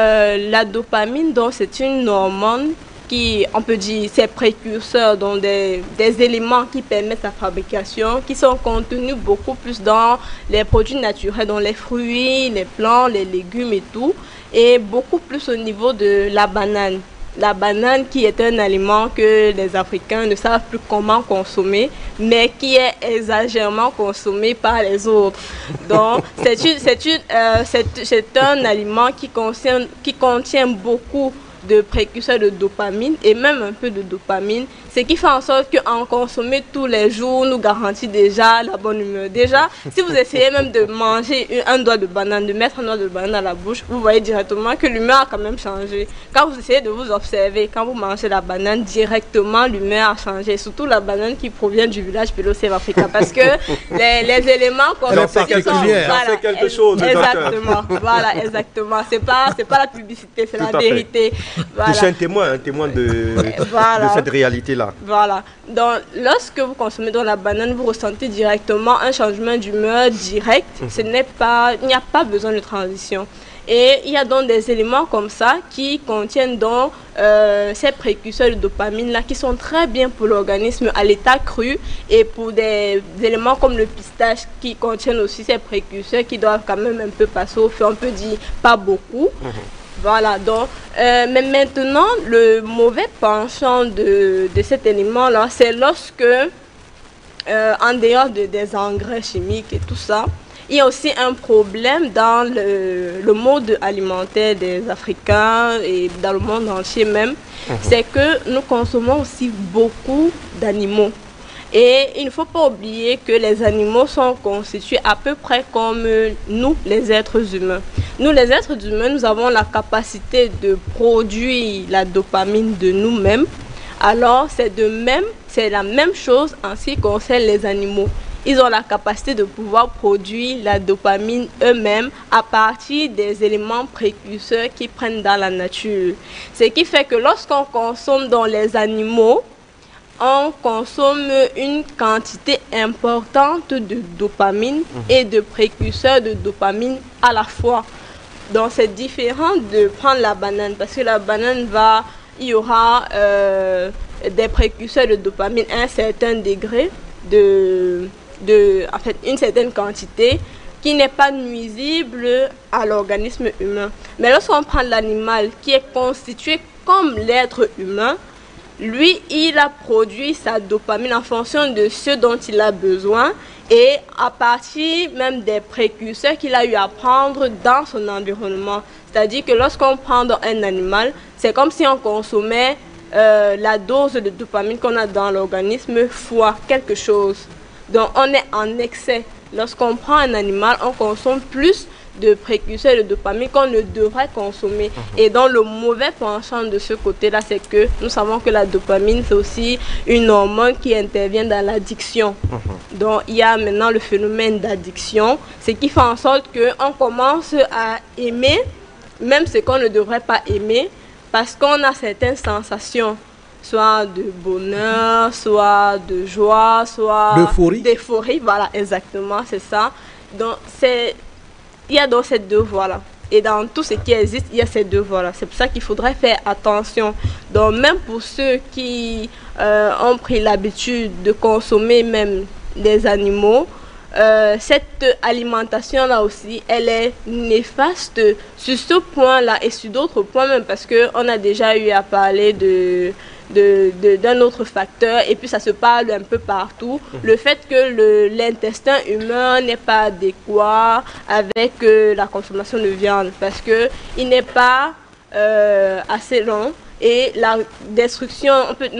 la dopamine, donc c'est une hormone qui, on peut dire, c'est précurseur, donc des éléments qui permettent sa fabrication, qui sont contenus beaucoup plus dans les produits naturels, dans les fruits, les plants, les légumes et tout, et beaucoup plus au niveau de la banane. La banane qui est un aliment que les Africains ne savent plus comment consommer, mais qui est exagérément consommé par les autres. Donc, c'est un aliment qui contient beaucoup de précurseurs de dopamine et même un peu de dopamine, ce qui fait en sorte qu'en consommer tous les jours nous garantit déjà la bonne humeur. Déjà, si vous essayez même de manger un doigt de banane, de mettre un doigt de banane à la bouche, vous voyez directement que l'humeur a quand même changé. Quand vous essayez de vous observer, quand vous mangez la banane, directement l'humeur a changé. Surtout la banane qui provient du village Pelocève Africa, parce que les éléments comme ça, c'est quelque chose. Exactement, voilà, exactement. C'est pas la publicité, c'est la vérité. Voilà. Je suis un témoin de cette réalité-là. ça. Voilà. Donc, lorsque vous consommez de la banane, vous ressentez directement un changement d'humeur direct. Il n'y a pas besoin de transition. Et il y a donc des éléments comme ça qui contiennent donc ces précurseurs de dopamine là qui sont très bien pour l'organisme à l'état cru, et pour des éléments comme le pistache qui contiennent aussi ces précurseurs qui doivent quand même un peu passer au feu, on peut dire pas beaucoup. Voilà, donc, mais maintenant, le mauvais penchant de cet élément là, c'est lorsque, en dehors des engrais chimiques et tout ça, il y a aussi un problème dans le mode alimentaire des Africains et dans le monde entier même. C'est que nous consommons aussi beaucoup d'animaux. Et il ne faut pas oublier que les animaux sont constitués à peu près comme nous, les êtres humains. Nous, les êtres humains, nous avons la capacité de produire la dopamine de nous-mêmes. Alors, c'est la même chose en ce qui concerne les animaux. Ils ont la capacité de pouvoir produire la dopamine eux-mêmes à partir des éléments précurseurs qu'ils prennent dans la nature. Ce qui fait que lorsqu'on consomme dans les animaux, on consomme une quantité importante de dopamine et de précurseurs de dopamine à la fois. Donc c'est différent de prendre la banane, parce que la banane il y aura des précurseurs de dopamine à un certain degré, en fait, une certaine quantité qui n'est pas nuisible à l'organisme humain. Mais lorsqu'on prend l'animal qui est constitué comme l'être humain, lui, il a produit sa dopamine en fonction de ce dont il a besoin et à partir même des précurseurs qu'il a eu à prendre dans son environnement. C'est-à-dire que lorsqu'on prend un animal, c'est comme si on consommait la dose de dopamine qu'on a dans l'organisme fois quelque chose. Donc on est en excès. Lorsqu'on prend un animal, on consomme plus de précurseurs de dopamine qu'on ne devrait consommer. Et donc le mauvais penchant de ce côté-là, c'est que nous savons que la dopamine, c'est aussi une hormone qui intervient dans l'addiction. Donc il y a maintenant le phénomène d'addiction, ce qui fait en sorte qu'on commence à aimer même ce qu'on ne devrait pas aimer, parce qu'on a certaines sensations, soit de bonheur, soit de joie, soit d'euphorie. Voilà, exactement, c'est ça. Donc, il y a donc ces deux voies-là. Et dans tout ce qui existe, il y a ces deux voies-là. C'est pour ça qu'il faudrait faire attention. Donc, même pour ceux qui ont pris l'habitude de consommer même des animaux, cette alimentation-là aussi, elle est néfaste sur ce point-là et sur d'autres points même, parce qu'on a déjà eu à parler d'un autre facteur, et puis ça se parle un peu partout, le fait que l'intestin humain n'est pas adéquat avec la consommation de viande, parce qu'il n'est pas assez long, et la destruction, on peut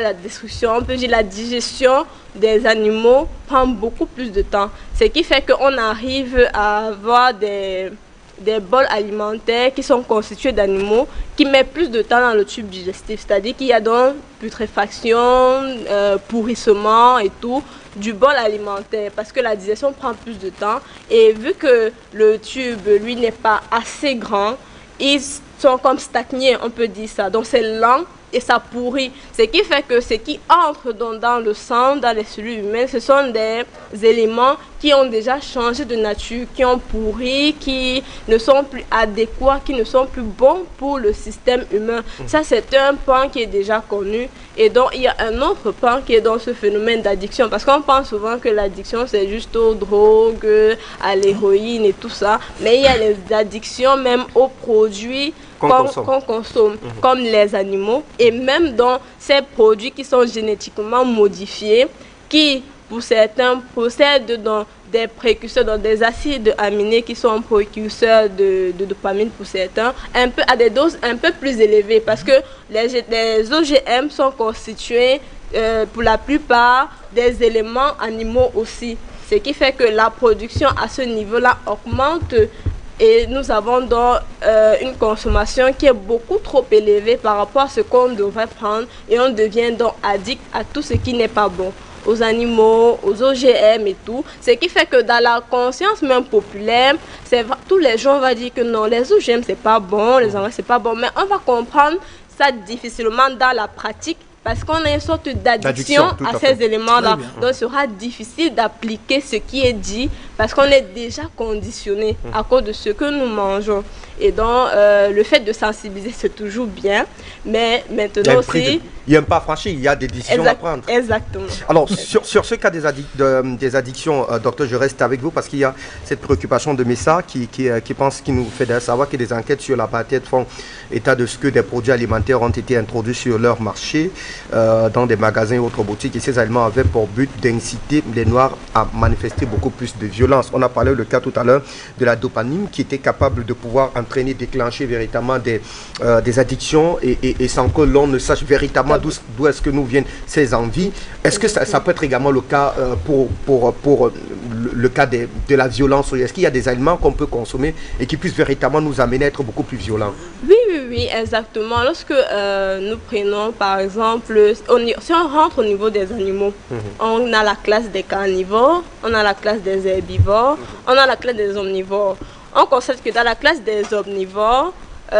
dire la digestion des animaux prend beaucoup plus de temps, ce qui fait qu'on arrive à avoir des bols alimentaires qui sont constitués d'animaux qui mettent plus de temps dans le tube digestif, c'est-à-dire qu'il y a donc putréfaction, pourrissement et tout du bol alimentaire, parce que la digestion prend plus de temps, et vu que le tube, lui, n'est pas assez grand, ils sont comme stagnés, on peut dire ça, donc c'est lent et ça pourrit, ce qui fait que ce qui entre dans le sang, dans les cellules humaines, ce sont des éléments qui ont déjà changé de nature, qui ont pourri, qui ne sont plus adéquats, qui ne sont plus bons pour le système humain. Ça, c'est un point qui est déjà connu. Et donc, il y a un autre point qui est dans ce phénomène d'addiction, parce qu'on pense souvent que l'addiction, c'est juste aux drogues, à l'héroïne et tout ça, mais il y a les addictions même aux produits qu'on consomme, comme les animaux, et même dans ces produits qui sont génétiquement modifiés, qui, pour certains, possèdent dans des précurseurs, dans des acides aminés qui sont précurseurs de dopamine pour certains, à des doses un peu plus élevées, parce que les OGM sont constitués pour la plupart des éléments animaux aussi, ce qui fait que la production à ce niveau-là augmente. Et nous avons donc une consommation qui est beaucoup trop élevée par rapport à ce qu'on devrait prendre, et on devient donc addict à tout ce qui n'est pas bon, aux animaux, aux OGM et tout. Ce qui fait que dans la conscience même populaire, tous les gens vont dire que non, les OGM c'est pas bon, les engrais c'est pas bon, mais on va comprendre ça difficilement dans la pratique parce qu'on a une sorte d'addiction à ces éléments-là. Donc, il sera difficile d'appliquer ce qui est dit parce qu'on est déjà conditionné à cause de ce que nous mangeons. Et donc, le fait de sensibiliser, c'est toujours bien. Mais maintenant aussi... Il y a un pas franchi, il y a des décisions à prendre. Exactement. Alors, sur ce cas des addictions, docteur, je reste avec vous parce qu'il y a cette préoccupation de Messa qui nous fait savoir que des enquêtes sur l'apartheid font état de ce que des produits alimentaires ont été introduits sur leur marché, dans des magasins et autres boutiques. Et ces aliments avaient pour but d'inciter les Noirs à manifester beaucoup plus de violence. On a parlé le cas tout à l'heure de la dopamine qui était capable de pouvoir entraîner, déclencher véritablement des addictions et sans que l'on ne sache véritablement d'où est-ce que nous viennent ces envies. Est-ce que ça peut être également le cas pour le cas de la violence? Est-ce qu'il y a des aliments qu'on peut consommer et qui puissent véritablement nous amener à être beaucoup plus violents? Oui, exactement. Lorsque nous prenons, par exemple, si on rentre au niveau des animaux, on a la classe des carnivores, on a la classe des herbivores, on a la classe des omnivores. On constate que dans la classe des omnivores,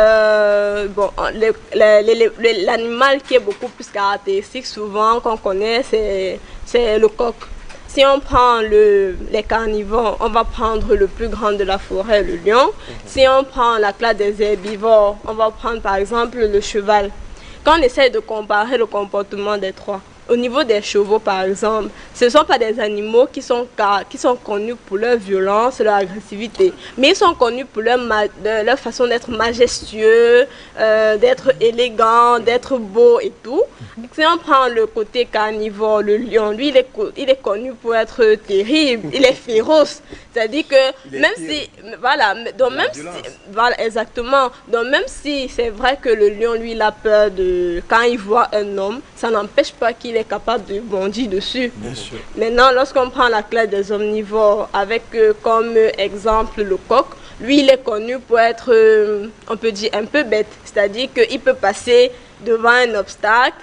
l'animal qui est beaucoup plus caractéristique, souvent qu'on connaît, c'est le coq. Si on prend les carnivores, on va prendre le plus grand de la forêt, le lion. Si on prend la classe des herbivores, on va prendre par exemple le cheval. Quand on essaie de comparer le comportement des trois, au niveau des chevaux par exemple, ce ne sont pas des animaux qui sont connus pour leur violence, leur agressivité, mais ils sont connus pour leur façon d'être majestueux, d'être élégant, d'être beau et tout. Si on prend le côté carnivore, le lion, lui, il est connu pour être terrible, il est féroce. C'est-à-dire que même si, voilà, donc même si, voilà, exactement. Donc même si c'est vrai que le lion, lui, il a peur quand il voit un homme, ça n'empêche pas qu'il est capable de bondir dessus. Bien sûr. Maintenant, lorsqu'on prend la classe des omnivores avec comme exemple le coq, lui, il est connu pour être, on peut dire, un peu bête. C'est-à-dire qu'il peut passer devant un obstacle,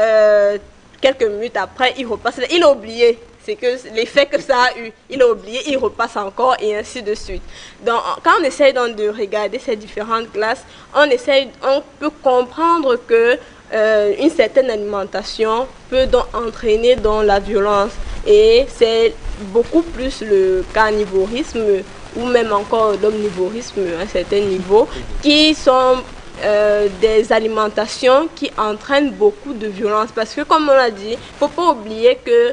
quelques minutes après, il repasse. Il a oublié. C'est que l'effet que ça a eu, il a oublié, il repasse encore et ainsi de suite. Donc, quand on essaye donc de regarder ces différentes classes, on peut comprendre que une certaine alimentation peut donc entraîner dans la violence. Et c'est beaucoup plus le carnivorisme ou même encore l'omnivorisme à un certain niveau qui sont des alimentations qui entraînent beaucoup de violence. Parce que comme on l'a dit, il ne faut pas oublier que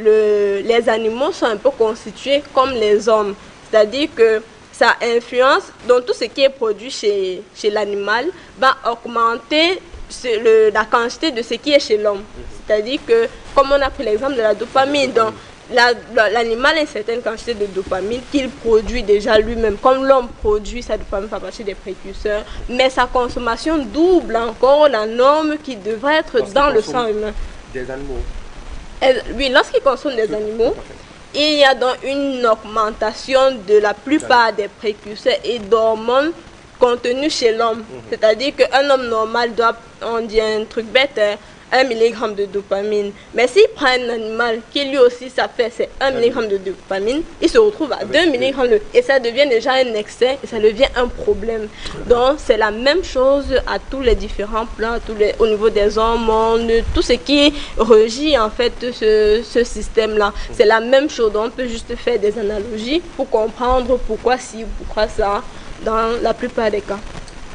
les animaux sont un peu constitués comme les hommes. C'est-à-dire que ça influence, donc tout ce qui est produit chez l'animal va augmenter la quantité de ce qui est chez l'homme. C'est-à-dire que, comme on a pris l'exemple de la dopamine, donc l'animal a une certaine quantité de dopamine qu'il produit déjà lui-même. Comme l'homme produit sa dopamine à partir des précurseurs, mais sa consommation double encore la norme qui devrait être dans le sang humain. Des animaux. Oui, lorsqu'il consomme des animaux, il y a donc une augmentation de la plupart des précurseurs et d'hormones contenus chez l'homme. C'est-à-dire qu'un homme normal doit, on dit un truc bête, 1 mg de dopamine. Mais s'il prend un animal qui lui aussi ça fait c'est 1 mg de dopamine, il se retrouve à 2 mg et ça devient déjà un excès et ça devient un problème. Donc c'est la même chose à tous les différents plans, au niveau des hormones, tout ce qui régit en fait ce système-là. C'est la même chose. Donc on peut juste faire des analogies pour comprendre pourquoi ci, pourquoi ça dans la plupart des cas.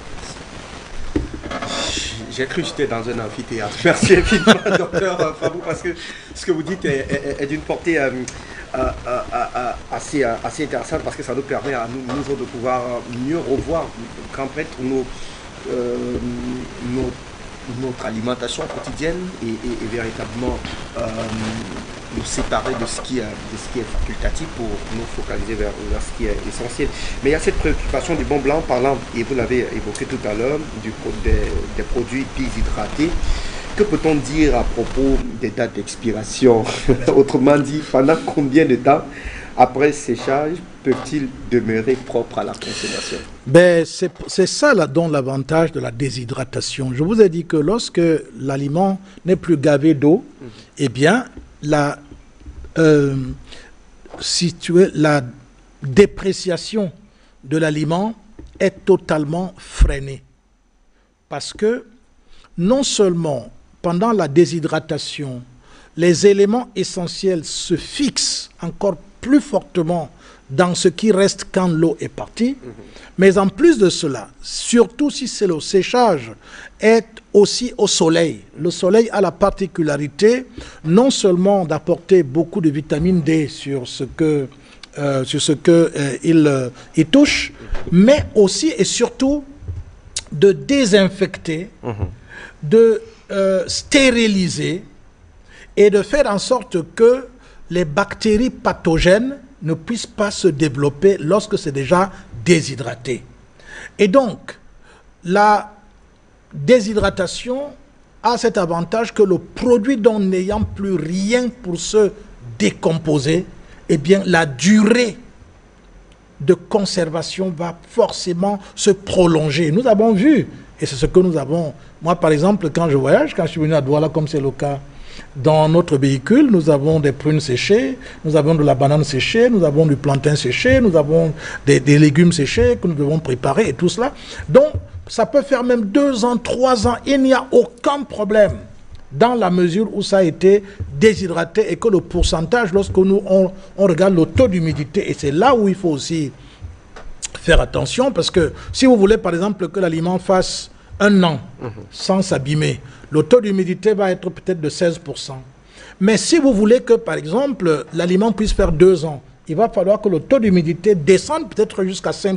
J'ai cru que j'étais dans un amphithéâtre. Merci infiniment, docteur Fabou, parce que ce que vous dites est d'une portée assez intéressante, parce que ça nous permet à nous autres de pouvoir mieux revoir notre alimentation quotidienne et véritablement nous séparer de ce qui est facultatif pour nous focaliser vers ce qui est essentiel. Mais il y a cette préoccupation du bon blanc parlant, et vous l'avez évoqué tout à l'heure, des produits déshydratés. Que peut-on dire à propos des dates d'expiration? Autrement dit, pendant combien de temps après séchage peut-il demeurer propre à la consommation? Ben, c'est ça là, dont l'avantage de la déshydratation. Je vous ai dit que lorsque l'aliment n'est plus gavé d'eau, eh bien, la dépréciation de l'aliment est totalement freinée. Parce que non seulement pendant la déshydratation, les éléments essentiels se fixent encore plus fortement dans ce qui reste quand l'eau est partie. Mais en plus de cela, surtout si c'est le séchage, est aussi au soleil. Le soleil a la particularité non seulement d'apporter beaucoup de vitamine D sur ce que il touche, mais aussi et surtout de désinfecter, de stériliser et de faire en sorte que les bactéries pathogènes ne puissent pas se développer lorsque c'est déjà déshydraté. Et donc, la déshydratation a cet avantage que le produit, dont n'ayant plus rien pour se décomposer, eh bien, la durée de conservation va forcément se prolonger. Nous avons vu, et c'est ce que nous avons... Moi, par exemple, quand je voyage, quand je suis venu à Douala, comme c'est le cas, dans notre véhicule, nous avons des prunes séchées, nous avons de la banane séchée, nous avons du plantain séché, nous avons des légumes séchés que nous devons préparer et tout cela. Donc, ça peut faire même 2 ans, 3 ans, il n'y a aucun problème dans la mesure où ça a été déshydraté et que le pourcentage, lorsque nous on regarde le taux d'humidité, et c'est là où il faut aussi faire attention, parce que si vous voulez par exemple que l'aliment fasse 1 an sans s'abîmer, le taux d'humidité va être peut-être de 16%. Mais si vous voulez que, par exemple, l'aliment puisse faire 2 ans, il va falloir que le taux d'humidité descende peut-être jusqu'à 5%.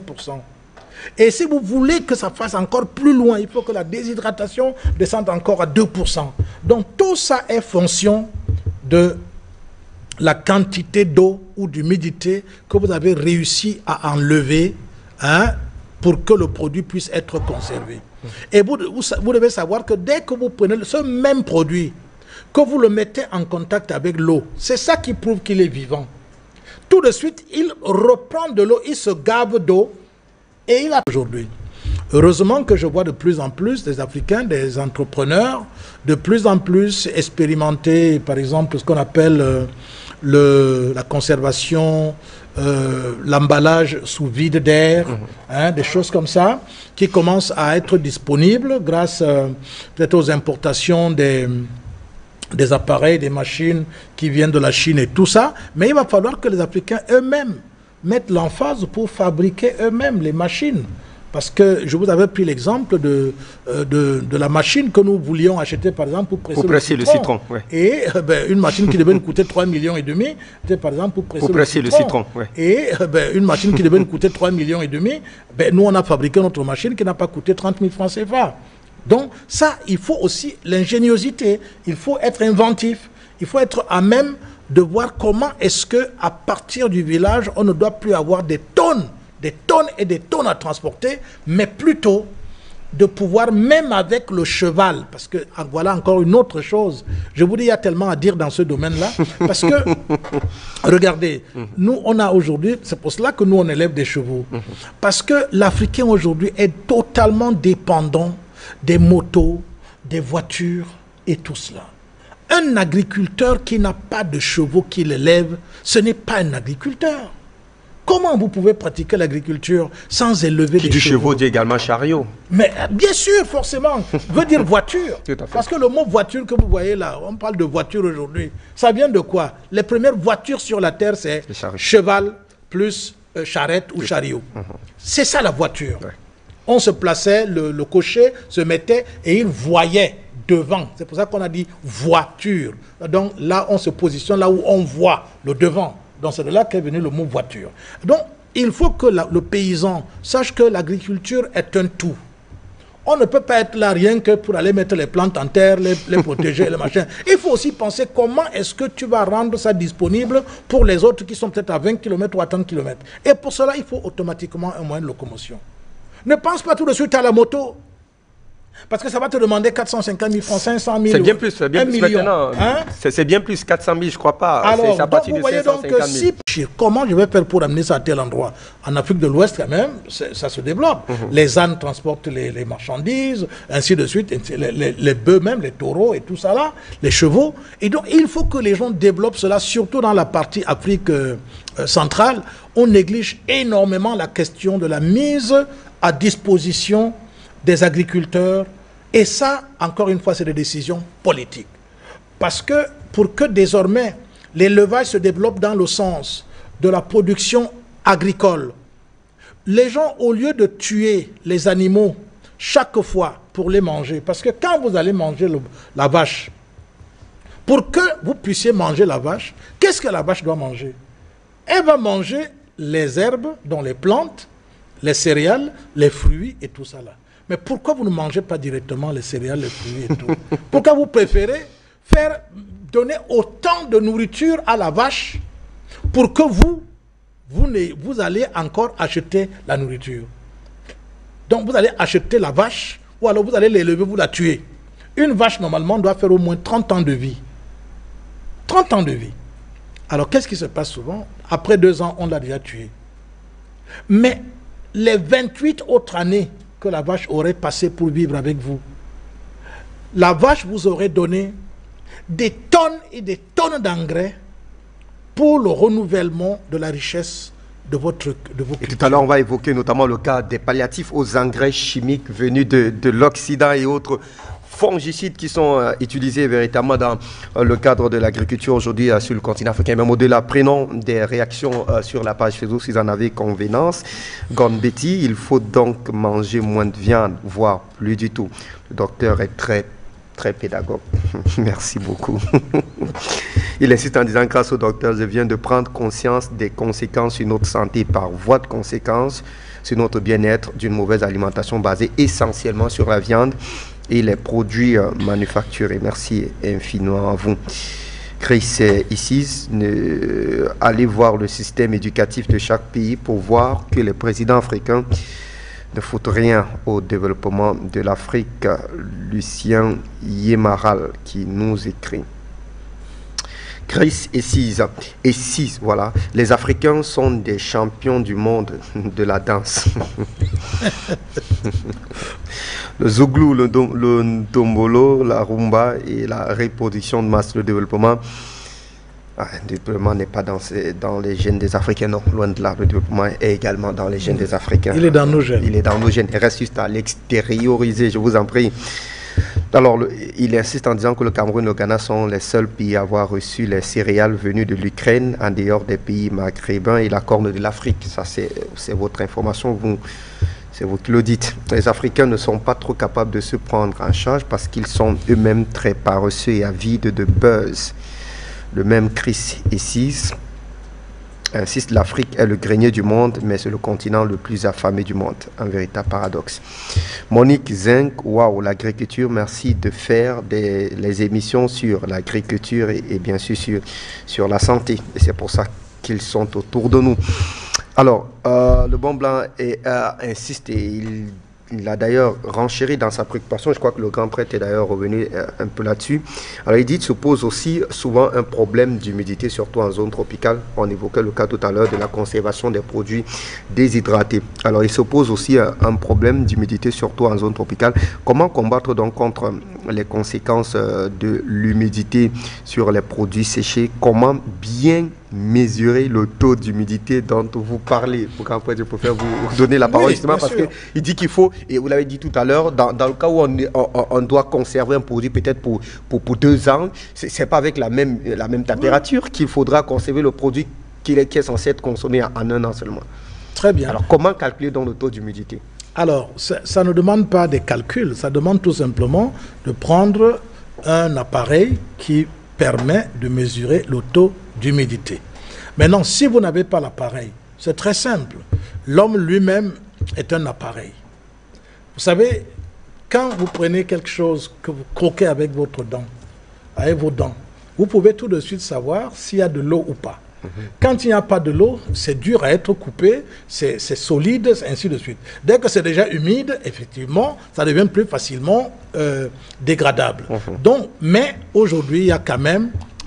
Et si vous voulez que ça fasse encore plus loin, il faut que la déshydratation descende encore à 2%. Donc tout ça est fonction de la quantité d'eau ou d'humidité que vous avez réussi à enlever, hein, pour que le produit puisse être conservé. Et vous devez savoir que dès que vous prenez ce même produit, que vous le mettez en contact avec l'eau, c'est ça qui prouve qu'il est vivant. Tout de suite, il reprend de l'eau, il se gave d'eau, et il a aujourd'hui. Heureusement que je vois de plus en plus des Africains, des entrepreneurs, de plus en plus expérimenter, par exemple, ce qu'on appelle la conservation, l'emballage sous vide d'air, hein, des choses comme ça, qui commencent à être disponibles grâce peut-être aux importations des appareils, des machines qui viennent de la Chine et tout ça. Mais il va falloir que les Africains eux-mêmes mettent l'emphase pour fabriquer eux-mêmes les machines. Parce que je vous avais pris l'exemple de la machine que nous voulions acheter, par exemple, pour presser le citron. Ouais. Et une machine qui devait nous coûter 3,5 millions, c'était par exemple pour presser le citron. Ouais. Et une machine qui devait nous coûter 3,5 millions, nous on a fabriqué notre machine qui n'a pas coûté 30 000 francs CFA. Donc ça, il faut aussi l'ingéniosité, il faut être inventif, il faut être à même de voir comment est-ce qu'à partir du village, on ne doit plus avoir des tonnes et des tonnes à transporter, mais plutôt de pouvoir, même avec le cheval, parce que voilà encore une autre chose, je vous dis, il y a tellement à dire dans ce domaine-là, parce que, regardez, nous, on a aujourd'hui, c'est pour cela que nous, on élève des chevaux, parce que l'Africain aujourd'hui est totalement dépendant des motos, des voitures et tout cela. Un agriculteur qui n'a pas de chevaux qui l'élève, ce n'est pas un agriculteur. Comment vous pouvez pratiquer l'agriculture sans élever des chevaux? Chevaux dit également chariot. Mais bien sûr, forcément, veut dire voiture. Parce que le mot voiture que vous voyez là, on parle de voiture aujourd'hui, ça vient de quoi? Les premières voitures sur la terre, c'est cheval plus charrette ou chariot. C'est ça la voiture. Ouais. On se plaçait, le cocher se mettait et il voyait devant. C'est pour ça qu'on a dit voiture. Donc là, on se positionne là où on voit le devant. Donc c'est de là qu'est venu le mot voiture. Donc il faut que le paysan sache que l'agriculture est un tout. On ne peut pas être là rien que pour aller mettre les plantes en terre, les protéger, les machins. Il faut aussi penser comment est-ce que tu vas rendre ça disponible pour les autres qui sont peut-être à 20 km ou à 30 km. Et pour cela, il faut automatiquement un moyen de locomotion. Ne pense pas tout de suite à la moto. Parce que ça va te demander 450 000 francs, 500 000, c'est bien plus, c'est bien plus maintenant. Hein? C'est bien plus, 400 000, je crois pas. Alors, à partir vous voyez donc que si... Comment je vais faire pour amener ça à tel endroit? En Afrique de l'Ouest, quand même, ça se développe. Les ânes transportent les marchandises, ainsi de suite, les bœufs même, les taureaux et tout ça là, les chevaux. Et donc, il faut que les gens développent cela, surtout dans la partie Afrique centrale. On néglige énormément la question de la mise à disposition des agriculteurs Et ça, encore une fois, c'est des décisions politiques. Parce que pour que désormais l'élevage se développe dans le sens de la production agricole, les gens, au lieu de tuer les animaux chaque fois pour les manger, parce que quand vous allez manger la vache, pour que vous puissiez manger la vache, qu'est-ce que la vache doit manger? Elle va manger les herbes, dont les plantes, les céréales, les fruits et tout ça là. Mais pourquoi vous ne mangez pas directement les céréales, les fruits et tout? Pourquoi vous préférez donner autant de nourriture à la vache pour que vous allez encore acheter la nourriture? Donc vous allez acheter la vache ou alors vous allez l'élever, vous la tuer. Une vache normalement doit faire au moins 30 ans de vie. 30 ans de vie. Alors qu'est-ce qui se passe souvent? Après 2 ans, on l'a déjà tuée. Mais les 28 autres années que la vache aurait passé pour vivre avec vous, la vache vous aurait donné des tonnes et des tonnes d'engrais pour le renouvellement de la richesse de vos cultures. Et tout à l'heure, on va évoquer notamment le cas des palliatifs aux engrais chimiques venus de l'Occident et autres fongicides qui sont utilisés véritablement dans le cadre de l'agriculture aujourd'hui sur le continent africain. Même au-delà, prenons des réactions sur la page Facebook si vous en avez convenance. Gone Betty, il faut donc manger moins de viande, voire plus du tout. Le docteur est très pédagogue. Merci beaucoup. Il insiste en disant, grâce au docteur, je viens de prendre conscience des conséquences sur notre santé par voie de conséquence, sur notre bien-être d'une mauvaise alimentation basée essentiellement sur la viande et les produits manufacturés. Merci infiniment à vous. Chris, ici, allez voir le système éducatif de chaque pays pour voir que les présidents africains ne foutent rien au développement de l'Afrique. Lucien Yemaral qui nous écrit. Chris et 6, voilà. Les Africains sont des champions du monde de la danse. Le zouglou, le ndombolo, la rumba et la reproduction de masse, le développement. Le développement n'est pas dans les gènes des Africains, non, loin de là. Le développement est également dans les gènes des Africains. Il est dans nos gènes. Il est dans nos gènes. Il reste juste à l'extérioriser, je vous en prie. Alors, il insiste en disant que le Cameroun et le Ghana sont les seuls pays à avoir reçu les céréales venues de l'Ukraine en dehors des pays maghrébins et la Corne de l'Afrique. Ça, c'est votre information, c'est vous qui le dites. Les Africains ne sont pas trop capables de se prendre en charge parce qu'ils sont eux-mêmes très paresseux et avides de buzz. Le même Chris ici insiste, l'Afrique est le grenier du monde, mais c'est le continent le plus affamé du monde. Un véritable paradoxe. Monique Zinc, waouh, l'agriculture, merci de faire les émissions sur l'agriculture et bien sûr sur la santé. Et c'est pour ça qu'ils sont autour de nous. Alors, le Bon Blanc insiste et il a d'ailleurs renchéri dans sa préoccupation. Je crois que le grand prêtre est d'ailleurs revenu un peu là-dessus. Alors il dit qu'il se pose aussi souvent un problème d'humidité, surtout en zone tropicale. On évoquait le cas tout à l'heure de la conservation des produits déshydratés. Alors il se pose aussi un problème d'humidité, surtout en zone tropicale. Comment combattre donc contre les conséquences de l'humidité sur les produits séchés? Comment bien mesurer le taux d'humidité dont vous parlez? Pour qu'après je préfère vous donner la parole, justement parce qu'il dit qu'il faut, et vous l'avez dit tout à l'heure, dans le cas où on doit conserver un produit peut-être pour 2 ans, c'est pas avec la même température qu'il faudra conserver le produit qui est censé être consommé en 1 an seulement. Très bien. Alors comment calculer donc le taux d'humidité? Alors, ça ne demande pas des calculs, ça demande tout simplement de prendre un appareil qui permet de mesurer le taux d'humidité. Maintenant, si vous n'avez pas l'appareil, c'est très simple. L'homme lui-même est un appareil. Vous savez, quand vous prenez quelque chose que vous croquez avec vos dents, vous pouvez tout de suite savoir s'il y a de l'eau ou pas. Quand il n'y a pas de l'eau, c'est dur à être coupé, c'est solide, ainsi de suite. Dès que c'est déjà humide, effectivement, ça devient plus facilement dégradable. Donc, mais aujourd'hui, il y a quand même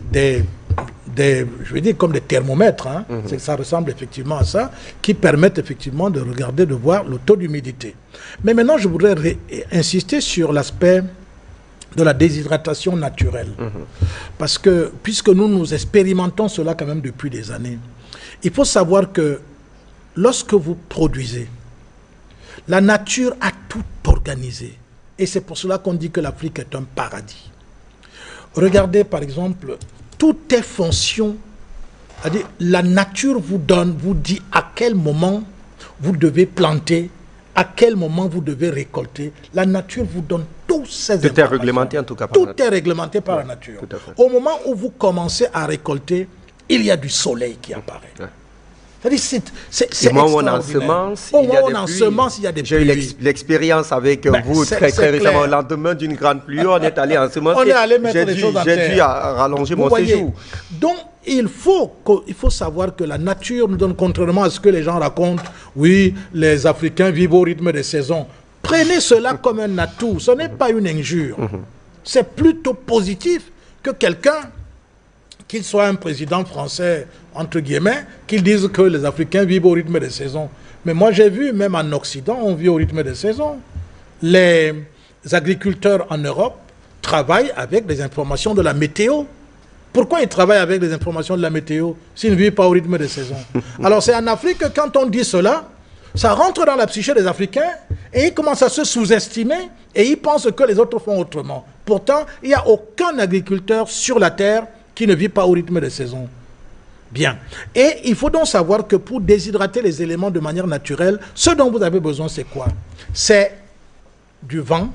je veux dire comme des thermomètres, hein, ça ressemble effectivement à ça, qui permettent effectivement de regarder, de voir le taux d'humidité. Mais maintenant, je voudrais insister sur l'aspect de la déshydratation naturelle. Parce que, puisque nous expérimentons cela quand même depuis des années, il faut savoir que lorsque vous produisez, la nature a tout organisé Et c'est pour cela qu'on dit que l'Afrique est un paradis. Regardez par exemple, tout est fonction. C'est-à-dire, la nature vous donne, vous dit à quel moment vous devez planter, à quel moment vous devez récolter. La nature vous donne tous ces informations. Tout est réglementé en tout cas. Tout est réglementé par la nature. Au moment où vous commencez à récolter, il y a du soleil qui apparaît. C'est extraordinaire. Au moment où on ensemence, il y a des pluies. J'ai eu l'expérience avec vous très récemment. Au lendemain d'une grande pluie, on est allé ensemencer. On est allé mettre les choses en terre. J'ai dû rallonger mon séjour. Donc, il faut savoir que la nature nous donne, contrairement à ce que les gens racontent, oui, les Africains vivent au rythme des saisons. Prenez cela comme un atout. Ce n'est pas une injure. C'est plutôt positif que quelqu'un, qu'il soit un président français, entre guillemets, qu'il dise que les Africains vivent au rythme des saisons. Mais moi, j'ai vu, même en Occident, on vit au rythme des saisons. Les agriculteurs en Europe travaillent avec des informations de la météo. Pourquoi ils travaillent avec des informations de la météo s'ils ne vivent pas au rythme des saisons? Alors, c'est en Afrique que quand on dit cela, ça rentre dans la psyché des Africains et ils commencent à se sous-estimer et ils pensent que les autres font autrement. Pourtant, il n'y a aucun agriculteur sur la terre qui ne vit pas au rythme des saisons. Bien. Et il faut donc savoir que pour déshydrater les éléments de manière naturelle, ce dont vous avez besoin, c'est quoi? C'est du vent,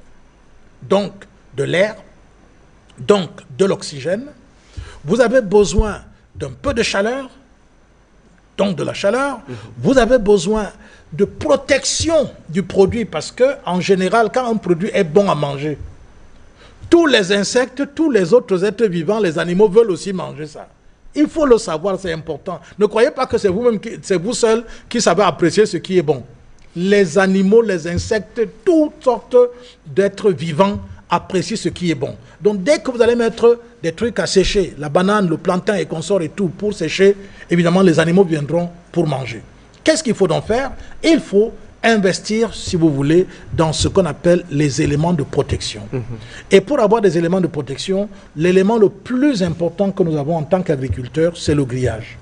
donc de l'air, donc de l'oxygène. Vous avez besoin d'un peu de chaleur, donc de la chaleur. Vous avez besoin de protection du produit parce que, en général, quand un produit est bon à manger, tous les insectes, tous les autres êtres vivants, les animaux veulent aussi manger ça. Il faut le savoir, c'est important. Ne croyez pas que c'est vous-même, c'est vous seul qui savez apprécier ce qui est bon. Les animaux, les insectes, toutes sortes d'êtres vivants apprécient ce qui est bon. Donc dès que vous allez mettre des trucs à sécher, la banane, le plantain et consorts et tout pour sécher, évidemment les animaux viendront pour manger. Qu'est-ce qu'il faut donc faire? Il faut investir, si vous voulez, dans ce qu'on appelle les éléments de protection. Et pour avoir des éléments de protection, l'élément le plus important que nous avons en tant qu'agriculteurs, c'est le grillage.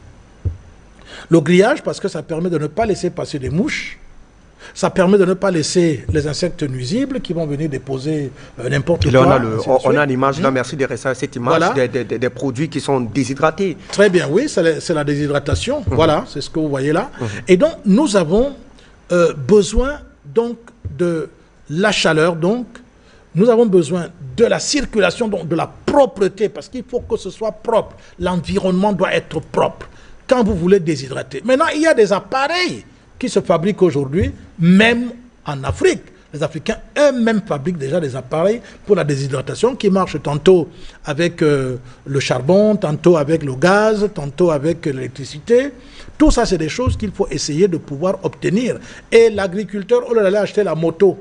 Le grillage, parce que ça permet de ne pas laisser passer des mouches, ça permet de ne pas laisser les insectes nuisibles qui vont venir déposer n'importe quoi. On a l'image là, merci de rester à cette image, voilà. des produits qui sont déshydratés. Très bien, oui, c'est la déshydratation. Voilà, c'est ce que vous voyez là. Et donc, nous avons besoin donc de la chaleur, donc nous avons besoin de la circulation, donc de la propreté, parce qu'il faut que ce soit propre. L'environnement doit être propre quand vous voulez déshydrater. Maintenant, il y a des appareils qui se fabriquent aujourd'hui, même en Afrique. Les Africains eux-mêmes fabriquent déjà des appareils pour la déshydratation qui marchent tantôt avec le charbon, tantôt avec le gaz, tantôt avec l'électricité. Tout ça, c'est des choses qu'il faut essayer de pouvoir obtenir. Et l'agriculteur, au lieu d'aller acheter la moto,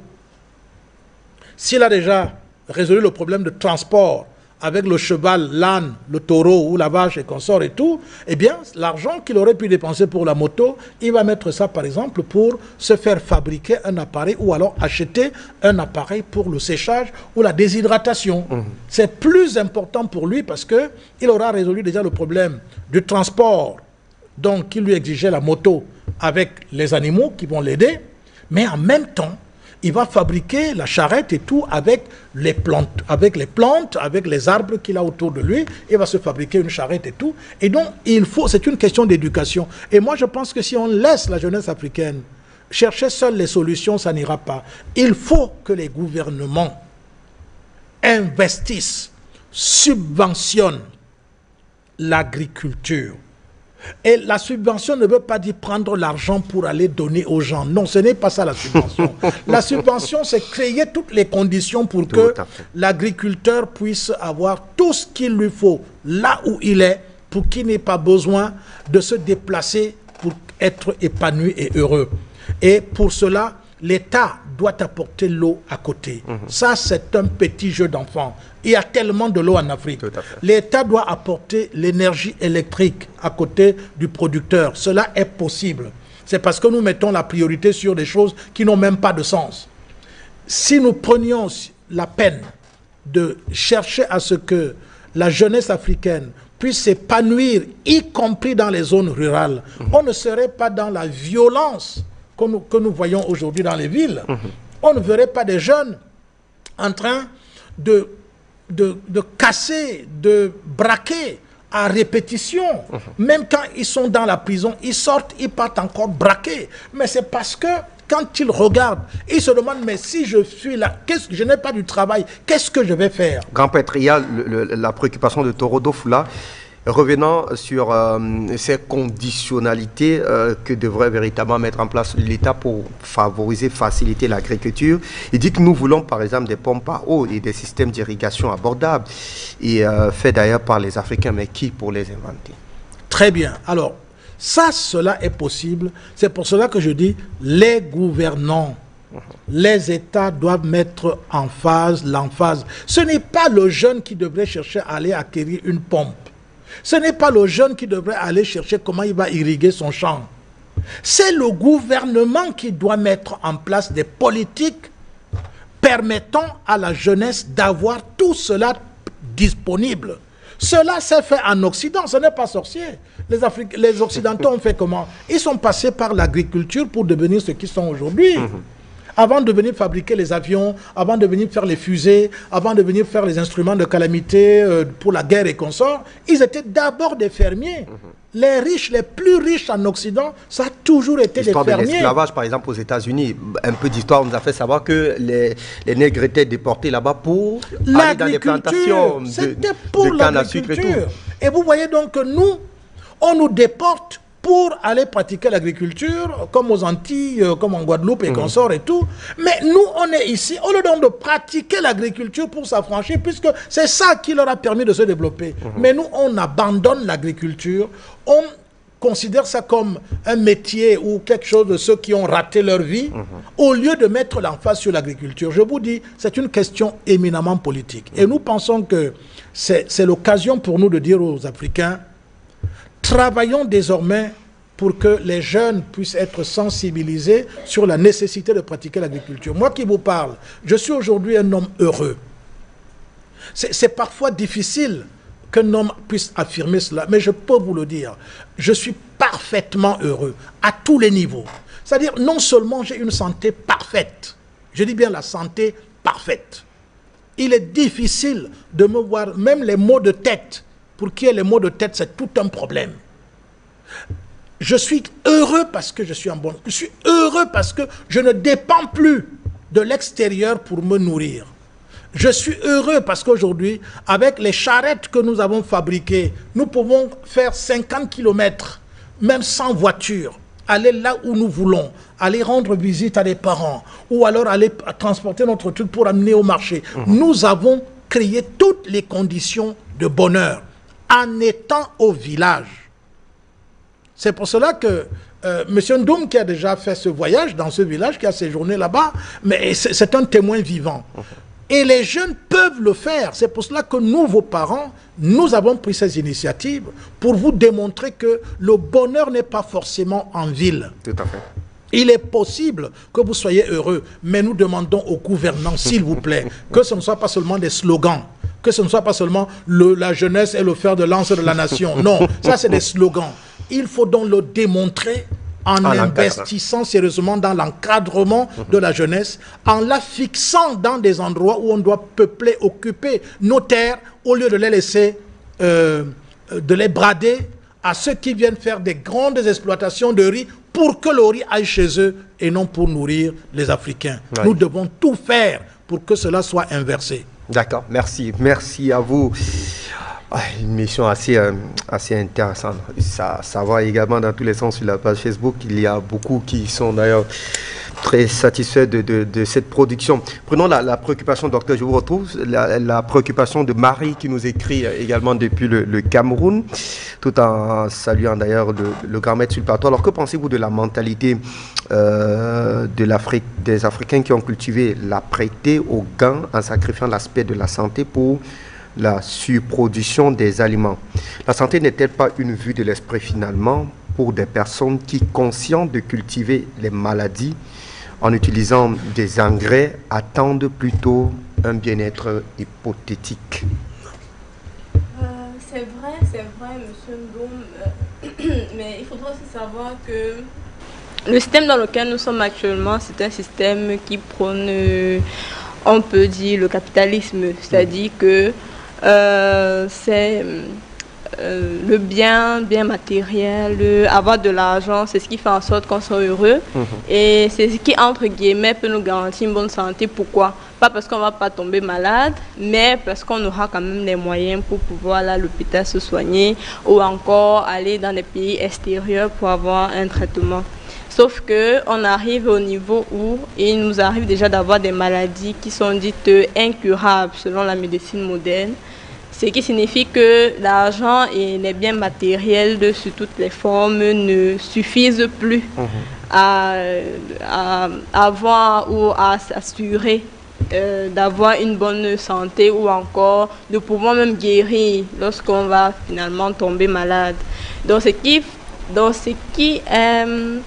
s'il a déjà résolu le problème de transport avec le cheval, l'âne, le taureau ou la vache et consorts et tout, eh bien, l'argent qu'il aurait pu dépenser pour la moto, il va mettre ça, par exemple, pour se faire fabriquer un appareil ou alors acheter un appareil pour le séchage ou la déshydratation. C'est plus important pour lui parce qu'il aura résolu déjà le problème du transport, donc qui lui exigeait la moto avec les animaux qui vont l'aider, mais en même temps, il va fabriquer la charrette et tout avec les plantes, avec les arbres qu'il a autour de lui. Il va se fabriquer une charrette et tout. Et donc, c'est une question d'éducation. Et moi, je pense que si on laisse la jeunesse africaine chercher seule les solutions, ça n'ira pas. Il faut que les gouvernements investissent, subventionnent l'agriculture. Et la subvention ne veut pas dire prendre l'argent pour aller donner aux gens. Non, ce n'est pas ça la subvention. La subvention, c'est créer toutes les conditions pour que l'agriculteur puisse avoir tout ce qu'il lui faut là où il est, pour qu'il n'ait pas besoin de se déplacer pour être épanoui et heureux. Et pour cela, l'État doit apporter l'eau à côté. Ça, c'est un petit jeu d'enfant. Il y a tellement de l'eau en Afrique. L'État doit apporter l'énergie électrique à côté du producteur. Cela est possible. C'est parce que nous mettons la priorité sur des choses qui n'ont même pas de sens. Si nous prenions la peine de chercher à ce que la jeunesse africaine puisse s'épanouir, y compris dans les zones rurales, on ne serait pas dans la violence que nous voyons aujourd'hui dans les villes. On ne verrait pas des jeunes en train de casser, de braquer à répétition. Même quand ils sont dans la prison, ils sortent, ils partent encore braquer. Mais c'est parce que quand ils regardent, ils se demandent, mais si je suis là, je n'ai pas du travail, qu'est-ce que je vais faire? Grand-Prêtre, il y a la préoccupation de Torodo Foula. Revenant sur ces conditionnalités que devrait véritablement mettre en place l'État pour favoriser, faciliter l'agriculture. Il dit que nous voulons par exemple des pompes à eau et des systèmes d'irrigation abordables et faits d'ailleurs par les Africains, mais qui pour les inventer? Très bien. Alors, cela est possible. C'est pour cela que je dis, les gouvernants, les États doivent mettre en phase l'emphase. Ce n'est pas le jeune qui devrait chercher à aller acquérir une pompe. Ce n'est pas le jeune qui devrait aller chercher comment il va irriguer son champ. C'est le gouvernement qui doit mettre en place des politiques permettant à la jeunesse d'avoir tout cela disponible. Cela s'est fait en Occident, ce n'est pas sorcier. Les Occidentaux ont fait comment? Ils sont passés par l'agriculture pour devenir ce qu'ils sont aujourd'hui. Avant de venir fabriquer les avions, avant de venir faire les fusées, avant de venir faire les instruments de calamité pour la guerre et consorts, ils étaient d'abord des fermiers. Les riches, les plus riches en Occident, ça a toujours été des fermiers. L'histoire de l'esclavage, par exemple, aux États-Unis, un peu d'histoire nous a fait savoir que les nègres étaient déportés là-bas pour aller dans les plantations c'était pour de canne à sucre et tout. Et vous voyez donc que nous, on nous déporte pour aller pratiquer l'agriculture, comme aux Antilles, comme en Guadeloupe et consorts et tout. Mais nous, on est ici, au lieu donc de pratiquer l'agriculture pour s'affranchir, puisque c'est ça qui leur a permis de se développer. Mais nous, on abandonne l'agriculture, on considère ça comme un métier ou quelque chose de ceux qui ont raté leur vie, au lieu de mettre l'emphase sur l'agriculture. Je vous dis, c'est une question éminemment politique. Et nous pensons que c'est l'occasion pour nous de dire aux Africains, travaillons désormais pour que les jeunes puissent être sensibilisés sur la nécessité de pratiquer l'agriculture. Moi qui vous parle, je suis aujourd'hui un homme heureux. C'est parfois difficile qu'un homme puisse affirmer cela, mais je peux vous le dire. Je suis parfaitement heureux à tous les niveaux. C'est-à-dire, non seulement j'ai une santé parfaite, je dis bien la santé parfaite. Il est difficile de me voir, même les maux de tête. Pour qui est les maux de tête, c'est tout un problème. Je suis heureux parce que je suis en bonne. Je suis heureux parce que je ne dépends plus de l'extérieur pour me nourrir. Je suis heureux parce qu'aujourd'hui, avec les charrettes que nous avons fabriquées, nous pouvons faire 50 km, même sans voiture, aller là où nous voulons, aller rendre visite à des parents, ou alors aller transporter notre truc pour amener au marché. Nous avons créé toutes les conditions de bonheur en étant au village. C'est pour cela que M. Ndoum, qui a déjà fait ce voyage dans ce village, qui a séjourné là-bas, mais c'est un témoin vivant. Et les jeunes peuvent le faire. C'est pour cela que nous, vos parents, nous avons pris ces initiatives pour vous démontrer que le bonheur n'est pas forcément en ville. Tout à fait. Il est possible que vous soyez heureux, mais nous demandons aux gouvernants, s'il vous plaît, que ce ne soit pas seulement des slogans, que ce ne soit pas seulement la jeunesse est le fer de lance de la nation. Non, ça c'est des slogans. Il faut donc le démontrer en investissant sérieusement dans l'encadrement de la jeunesse, en la fixant dans des endroits où on doit peupler, occuper nos terres, au lieu de les laisser, de les brader à ceux qui viennent faire des grandes exploitations de riz pour que le riz aille chez eux et non pour nourrir les Africains. Oui. Nous devons tout faire pour que cela soit inversé. D'accord, merci. Merci à vous. Une mission assez intéressante. Ça va également dans tous les sens sur la page Facebook. Il y a beaucoup qui sont d'ailleurs très satisfaits de cette production. Prenons la préoccupation, docteur, je vous retrouve, la préoccupation de Marie qui nous écrit également depuis le Cameroun, tout en saluant d'ailleurs le grand maître sur le plateau. Alors que pensez-vous de la mentalité de l'Afrique, des Africains qui ont cultivé la prêté au gain en sacrifiant l'aspect de la santé pour la surproduction des aliments? La santé n'est-elle pas une vue de l'esprit finalement pour des personnes qui, conscientes de cultiver les maladies en utilisant des engrais, attendent plutôt un bien-être hypothétique? C'est vrai, monsieur Ndoum, mais il faudra aussi savoir que le système dans lequel nous sommes actuellement, c'est un système qui prône, on peut dire le capitalisme, c'est-à-dire que c'est le bien matériel, avoir de l'argent, c'est ce qui fait en sorte qu'on soit heureux. Et c'est ce qui, entre guillemets, peut nous garantir une bonne santé. Pourquoi? Pas parce qu'on ne va pas tomber malade, mais parce qu'on aura quand même les moyens pour pouvoir aller à l'hôpital se soigner ou encore aller dans des pays extérieurs pour avoir un traitement. Sauf qu'on arrive au niveau où il nous arrive déjà d'avoir des maladies qui sont dites incurables selon la médecine moderne. Ce qui signifie que l'argent et les biens matériels sous toutes les formes ne suffisent plus à avoir ou à s'assurer d'avoir une bonne santé ou encore de pouvoir même guérir lorsqu'on va finalement tomber malade. Donc ce qui est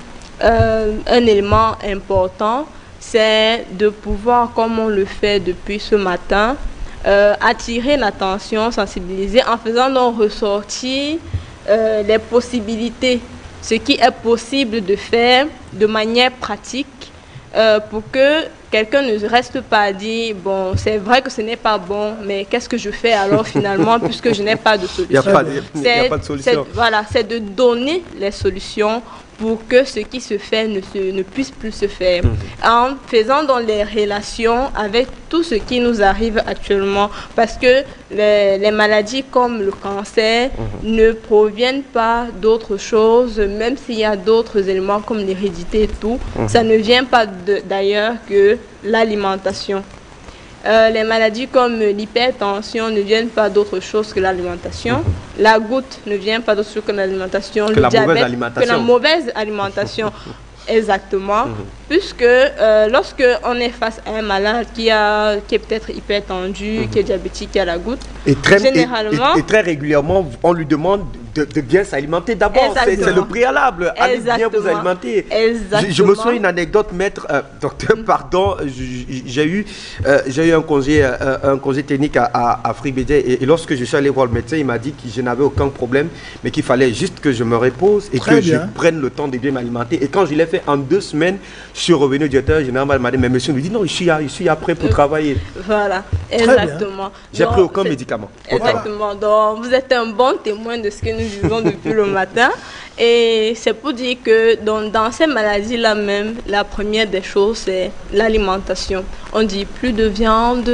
un élément important, c'est de pouvoir, comme on le fait depuis ce matin, attirer l'attention, sensibiliser en faisant donc ressortir les possibilités, ce qui est possible de faire de manière pratique pour que quelqu'un ne reste pas à dire bon, c'est vrai que ce n'est pas bon, mais qu'est-ce que je fais alors finalement puisque je n'ai pas de solution. Il n'y a pas de solution. Voilà, c'est de donner les solutions pour que ce qui se fait ne puisse plus se faire. En faisant donc les relations avec tout ce qui nous arrive actuellement, parce que les maladies comme le cancer ne proviennent pas d'autre chose, même s'il y a d'autres éléments comme l'hérédité et tout, ça ne vient pas d'ailleurs que l'alimentation. Les maladies comme l'hypertension ne viennent pas d'autre chose que l'alimentation. La goutte ne vient pas d'autre chose que l'alimentation. Le diabète, que la mauvaise alimentation. Exactement. Puisque lorsque on est face à un malade qui est peut-être hypertendu, qui est diabétique, qui a la goutte, généralement... Et très régulièrement, on lui demande de bien s'alimenter d'abord. C'est le préalable. Allez bien vous alimenter. Je me souviens une anecdote, maître, docteur, pardon, j'ai eu un congé technique à Fribédia et lorsque je suis allé voir le médecin, il m'a dit que je n'avais aucun problème, mais qu'il fallait juste que je me repose et je prenne le temps de bien m'alimenter. Et quand je l'ai fait en 2 semaines, je suis revenu au directeur général, il m'a dit, mais monsieur me dit non, je suis prêt pour travailler. Voilà, exactement. J'ai pris aucun médicament. Exactement. Donc, vous êtes un bon témoin de ce que nous vivons depuis le matin. Et c'est pour dire que dans ces maladies-là même, la première des choses, c'est l'alimentation. On dit plus de viande,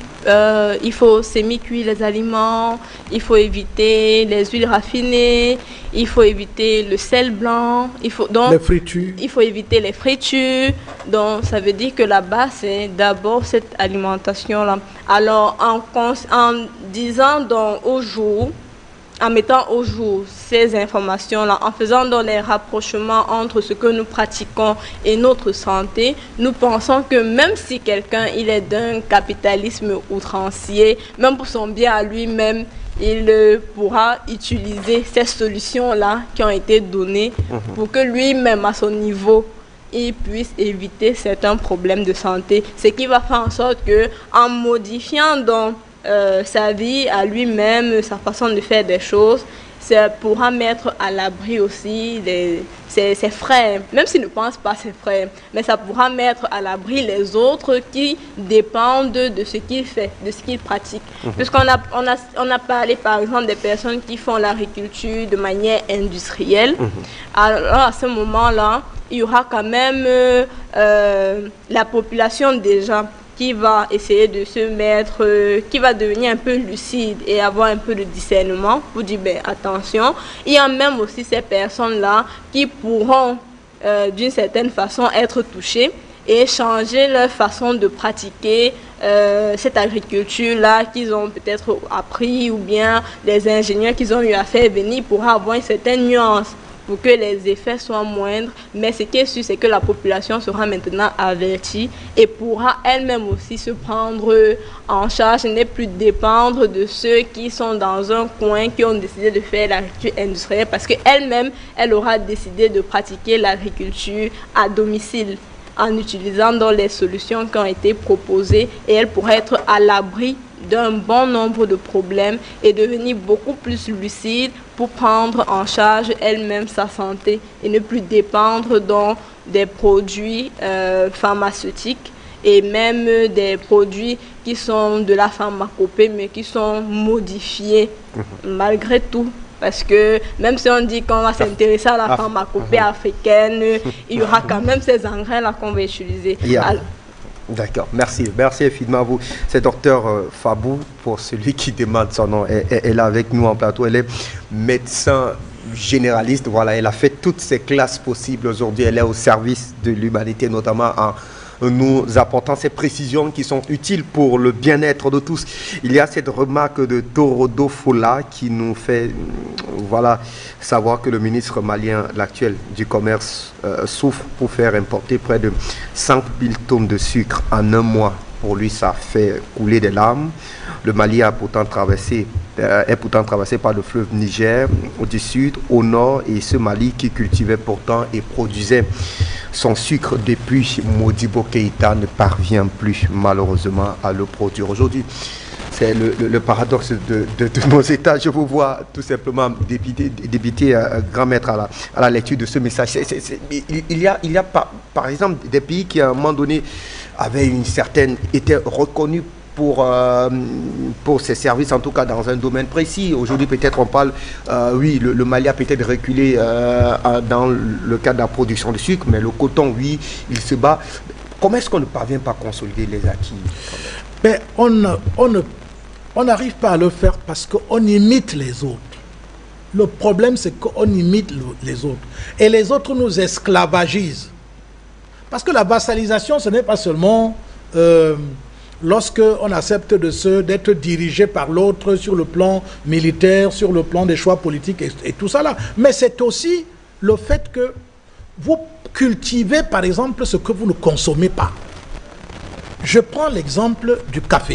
il faut semi-cuire les aliments, il faut éviter les huiles raffinées, il faut éviter le sel blanc, les fritures. Il faut éviter les fritures. Donc ça veut dire que là-bas, c'est d'abord cette alimentation-là. Alors en disant donc au jour, en mettant au jour ces informations-là, en faisant donc les rapprochements entre ce que nous pratiquons et notre santé, nous pensons que même si quelqu'un il est d'un capitalisme outrancier, même pour son bien à lui-même, il pourra utiliser ces solutions-là qui ont été données pour que lui-même, à son niveau, il puisse éviter certains problèmes de santé. Ce qui va faire en sorte que, en modifiant donc sa vie à lui-même, sa façon de faire des choses, ça pourra mettre à l'abri aussi ses frères, même s'il ne pense pas à ses frères, mais ça pourra mettre à l'abri les autres qui dépendent de ce qu'il fait, de ce qu'il pratique. Puisqu'on a parlé par exemple des personnes qui font l'agriculture de manière industrielle. Alors à ce moment-là, il y aura quand même la population déjà qui va essayer de se mettre, qui va devenir un peu lucide et avoir un peu de discernement pour dire, ben, attention, il y a même aussi ces personnes-là qui pourront d'une certaine façon être touchées et changer leur façon de pratiquer cette agriculture-là qu'ils ont peut-être appris ou bien les ingénieurs qu'ils ont eu à faire venir pour avoir une certaine nuance, pour que les effets soient moindres. Mais ce qui est sûr, c'est que la population sera maintenant avertie et pourra elle-même aussi se prendre en charge et ne plus dépendre de ceux qui sont dans un coin, qui ont décidé de faire l'agriculture industrielle, parce qu'elle-même, elle aura décidé de pratiquer l'agriculture à domicile en utilisant donc les solutions qui ont été proposées, et elle pourrait être à l'abri d'un bon nombre de problèmes et devenir beaucoup plus lucide pour prendre en charge elle-même sa santé et ne plus dépendre donc des produits pharmaceutiques et même des produits qui sont de la pharmacopée mais qui sont modifiés malgré tout. Parce que même si on dit qu'on va s'intéresser à la pharmacopée africaine, il y aura quand même ces engrais-là qu'on va utiliser. D'accord, merci infiniment à vous. C'est docteur Fabou, pour celui qui demande son nom, elle est avec nous en plateau, elle est médecin généraliste, voilà, elle a fait toutes ces classes possibles aujourd'hui, elle est au service de l'humanité, notamment en nous apportant ces précisions qui sont utiles pour le bien-être de tous. Il y a cette remarque de Torodo Fola qui nous fait savoir que le ministre malien, l'actuel du commerce, souffre pour faire importer près de 5 000 tonnes de sucre en un mois. Pour lui, ça fait couler des larmes. Le Mali est pourtant traversé par le fleuve Niger du sud au nord, et ce Mali qui cultivait pourtant et produisait son sucre depuis Modibo Keïta ne parvient plus malheureusement à le produire aujourd'hui. C'est le paradoxe de nos États. Je vous vois tout simplement débiter grand maître à la lecture de ce message. Il y a par exemple des pays qui à un moment donné étaient reconnus pour ses services, en tout cas dans un domaine précis. Aujourd'hui, peut-être on parle, le Mali a peut-être reculé dans le cadre de la production de sucre, mais le coton, oui, il se bat. Comment est-ce qu'on ne parvient pas à consolider les acquis? Mais on n'arrive pas à le faire parce qu'on imite les autres. Le problème, c'est qu'on imite les autres. Et les autres nous esclavagisent. Parce que la vassalisation, ce n'est pas seulement lorsque on accepte d'être dirigé par l'autre sur le plan militaire, sur le plan des choix politiques et tout ça là. Mais c'est aussi le fait que vous cultivez, par exemple, ce que vous ne consommez pas. Je prends l'exemple du café.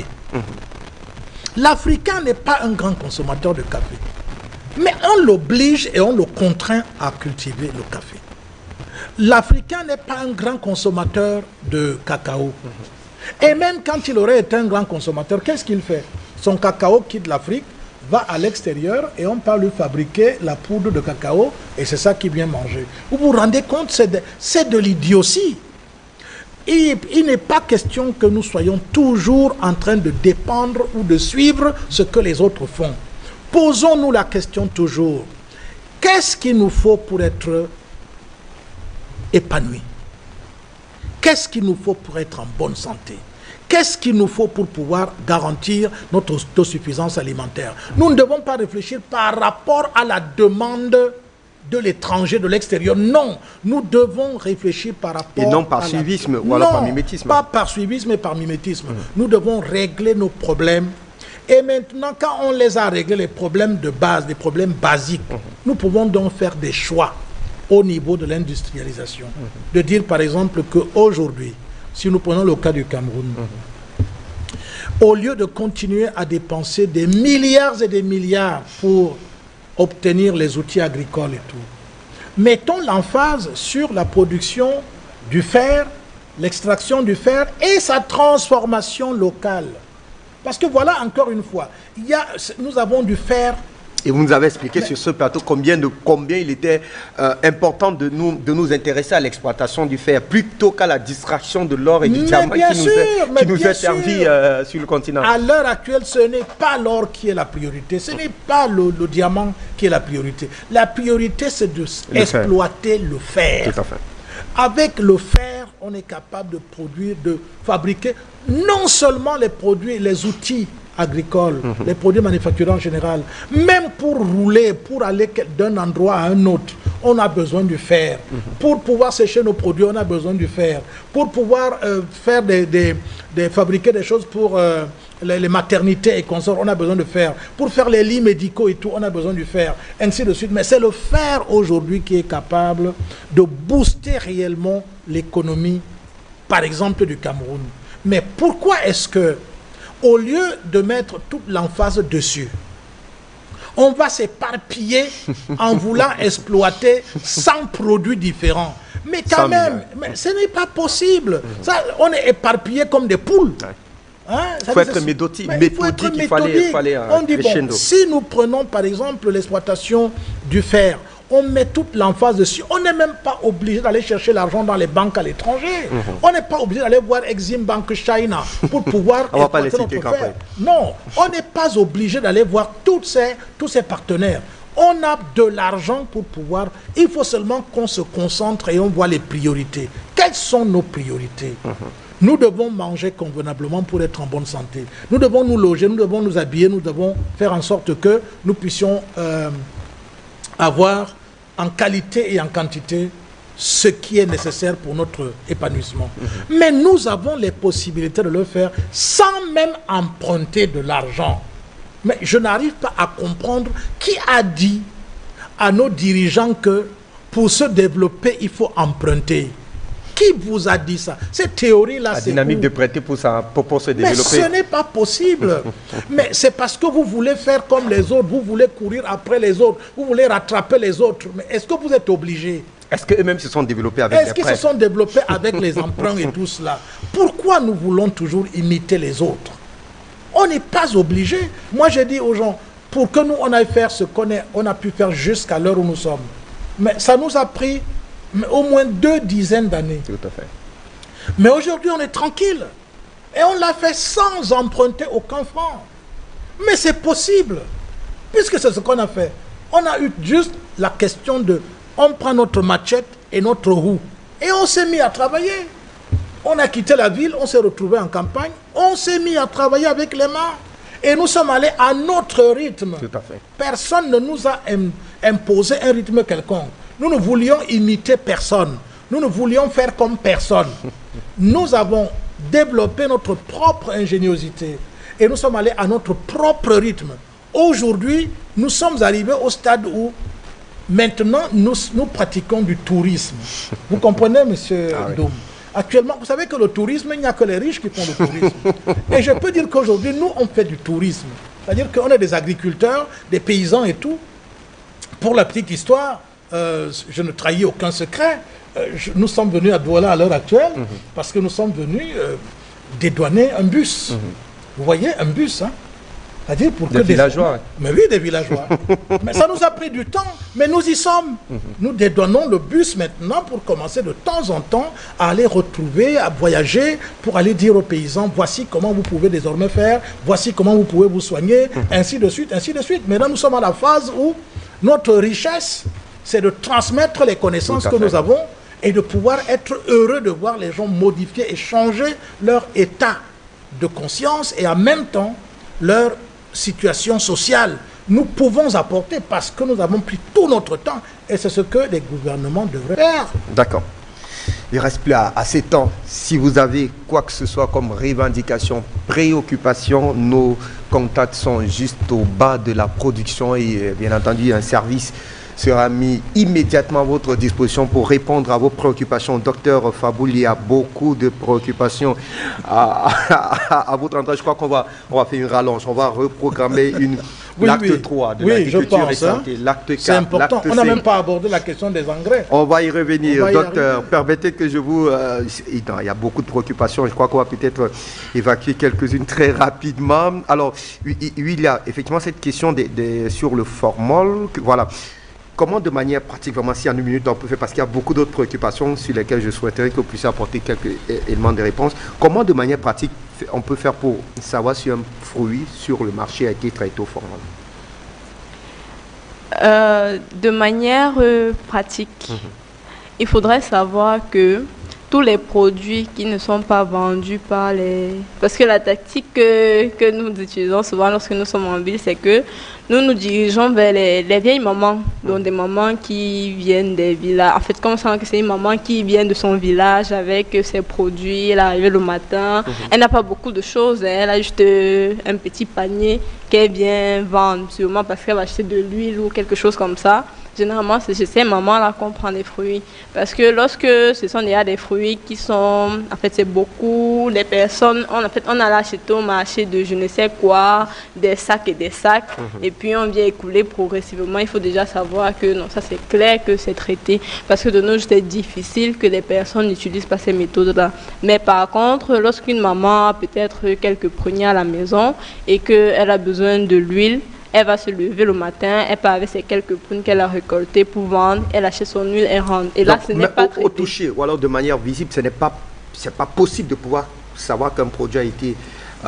L'Africain n'est pas un grand consommateur de café. Mais on l'oblige et on le contraint à cultiver le café. L'Africain n'est pas un grand consommateur de cacao. Et même quand il aurait été un grand consommateur, qu'est-ce qu'il fait? Son cacao quitte l'Afrique, va à l'extérieur et on peut lui fabriquer la poudre de cacao et c'est ça qu'il vient manger. Vous vous rendez compte, c'est de l'idiotie. Il n'est pas question que nous soyons toujours en train de dépendre ou de suivre ce que les autres font. Posons-nous la question toujours. Qu'est-ce qu'il nous faut pour être épanoui? Qu'est-ce qu'il nous faut pour être en bonne santé? Qu'est-ce qu'il nous faut pour pouvoir garantir notre autosuffisance alimentaire? Nous ne devons pas réfléchir par rapport à la demande de l'étranger, de l'extérieur. Non, nous devons réfléchir par rapport et non par suivisme ou alors par mimétisme. Pas par suivisme et par mimétisme. Nous devons régler nos problèmes. Et maintenant, quand on les a réglés, les problèmes de base, les problèmes basiques, nous pouvons donc faire des choix au niveau de l'industrialisation. De dire par exemple qu'aujourd'hui, si nous prenons le cas du Cameroun, au lieu de continuer à dépenser des milliards et des milliards pour obtenir les outils agricoles et tout, mettons l'emphase sur la production du fer, l'extraction du fer et sa transformation locale. Parce que voilà, encore une fois, nous avons du fer. Et vous nous avez expliqué sur ce plateau combien il était important de nous intéresser à l'exploitation du fer plutôt qu'à la distraction de l'or et du diamant qui nous est servi sur le continent. À l'heure actuelle, ce n'est pas l'or qui est la priorité, ce n'est pas le diamant qui est la priorité. La priorité, c'est d'exploiter le fer. Tout à fait. Avec le fer, on est capable de produire, de fabriquer non seulement les produits, les outils agricoles, les produits manufacturés en général, même pour rouler, pour aller d'un endroit à un autre, on a besoin du fer. Pour pouvoir sécher nos produits, on a besoin du fer. Pour pouvoir faire fabriquer des choses pour les maternités et consorts, on a besoin de fer. Pour faire les lits médicaux et tout, on a besoin du fer. Ainsi de suite. Mais c'est le fer aujourd'hui qui est capable de booster réellement l'économie, par exemple, du Cameroun. Mais pourquoi est-ce que, au lieu de mettre toute l'emphase dessus, on va s'éparpiller en voulant exploiter 100 produits différents? Mais quand même, ce n'est pas possible. Ça, on est éparpillé comme des poules. Il faut être méthodique, il fallait on dit, bon, si nous prenons par exemple l'exploitation du fer, on met toute l'emphase dessus. On n'est même pas obligé d'aller chercher l'argent dans les banques à l'étranger. On n'est pas obligé d'aller voir Exim Bank China pour pouvoir... On va pas les citer quand même. Non, on n'est pas obligé d'aller voir tous ces partenaires. On a de l'argent pour pouvoir... Il faut seulement qu'on se concentre et on voit les priorités. Quelles sont nos priorités? Nous devons manger convenablement pour être en bonne santé. Nous devons nous loger, nous devons nous habiller, nous devons faire en sorte que nous puissions avoir en qualité et en quantité ce qui est nécessaire pour notre épanouissement. Mais nous avons les possibilités de le faire sans même emprunter de l'argent. Mais je n'arrive pas à comprendre qui a dit à nos dirigeants que pour se développer, il faut emprunter. Qui vous a dit ça? Cette théorie-là, c'est... La dynamique de prêter pour se développer. Mais ce n'est pas possible. Mais c'est parce que vous voulez faire comme les autres, vous voulez courir après les autres, vous voulez rattraper les autres. Mais est-ce que vous êtes obligé? Est-ce qu'eux-mêmes se sont développés avec les prêts? Est-ce qu'ils se sont développés avec les emprunts et tout cela? Pourquoi nous voulons toujours imiter les autres? On n'est pas obligé. Moi, j'ai dit aux gens, pour que nous, on aille faire ce qu'on a pu faire jusqu'à l'heure où nous sommes. Mais ça nous a pris au moins 2 dizaines d'années. Tout à fait. Mais aujourd'hui, on est tranquille. Et on l'a fait sans emprunter aucun franc. Mais c'est possible. Puisque c'est ce qu'on a fait. On a eu juste la question de... On prend notre machette et notre roue. Et on s'est mis à travailler. On a quitté la ville, on s'est retrouvé en campagne. On s'est mis à travailler avec les mains. Et nous sommes allés à notre rythme. Tout à fait. Personne ne nous a imposé un rythme quelconque. Nous ne voulions imiter personne. Nous ne voulions faire comme personne. Nous avons développé notre propre ingéniosité. Et nous sommes allés à notre propre rythme. Aujourd'hui, nous sommes arrivés au stade où maintenant, nous pratiquons du tourisme. Vous comprenez, M. Doum? Actuellement, vous savez que le tourisme, il n'y a que les riches qui font le tourisme. Et je peux dire qu'aujourd'hui, nous, on fait du tourisme. C'est-à-dire qu'on est des agriculteurs, des paysans et tout. Pour la petite histoire, je ne trahis aucun secret. Nous sommes venus à Douala à l'heure actuelle parce que nous sommes venus dédouaner un bus. Vous voyez, un bus, hein? C'est-à-dire pour des villageois. Mais oui, des villageois. Mais ça nous a pris du temps, mais nous y sommes. Nous dédouanons le bus maintenant pour commencer de temps en temps à aller retrouver, à voyager, pour aller dire aux paysans, voici comment vous pouvez désormais faire, voici comment vous pouvez vous soigner, ainsi de suite, ainsi de suite. Maintenant, nous sommes à la phase où notre richesse, c'est de transmettre les connaissances que nous avons et de pouvoir être heureux de voir les gens modifier et changer leur état de conscience et en même temps leur situation sociale. Nous pouvons apporter parce que nous avons pris tout notre temps et c'est ce que les gouvernements devraient faire. D'accord. Il ne reste plus assez de temps. Si vous avez quoi que ce soit comme revendication, préoccupation, nos contacts sont juste au bas de la production et bien entendu un service sera mis immédiatement à votre disposition pour répondre à vos préoccupations. Docteur Faboul, il y a beaucoup de préoccupations à votre endroit. Je crois qu'on va faire une rallonge. On va reprogrammer l'acte 3 de l'agriculture et santé. L'acte 4, c'est important. On n'a même pas abordé la question des engrais. On va y revenir. Docteur, permettez que je vous... il y a beaucoup de préoccupations. Je crois qu'on va peut-être évacuer quelques-unes très rapidement. Alors, il y a effectivement cette question sur le formol. Voilà. Comment de manière pratique, vraiment, si en une minute on peut faire, parce qu'il y a beaucoup d'autres préoccupations sur lesquelles je souhaiterais que vous puissiez apporter quelques éléments de réponse, comment de manière pratique on peut faire pour savoir si un fruit sur le marché a été traité au formol? De manière pratique, il faudrait savoir que tous les produits qui ne sont pas vendus par les... Parce que la tactique que nous utilisons souvent lorsque nous sommes en ville, c'est que nous nous dirigeons vers les vieilles mamans, donc des mamans qui viennent des villages. En fait, comme on sent que c'est une maman qui vient de son village avec ses produits, elle est arrivée le matin, elle n'a pas beaucoup de choses, elle a juste un petit panier qu'elle vient vendre, sûrement parce qu'elle va acheter de l'huile ou quelque chose comme ça. Généralement, c'est chez ces mamans-là qu'on prend des fruits. Parce que lorsque ce sont déjà des fruits qui sont... En fait, c'est beaucoup... Les personnes... On a acheté au marché de je ne sais quoi, des sacs et des sacs. Et puis, on vient écouler progressivement. Il faut déjà savoir que non, ça c'est clair que c'est traité. Parce que de nos jours, c'est difficile que les personnes n'utilisent pas ces méthodes-là. Mais par contre, lorsqu'une maman a peut-être quelques pruniers à la maison et qu'elle a besoin de l'huile, elle va se lever le matin, elle part avec ses quelques prunes qu'elle a récoltées pour vendre, elle achète son huile, elle rentre. Et là, Donc, ce n'est pas traité. Au toucher, ou alors de manière visible, ce n'est pas possible de pouvoir savoir qu'un produit a été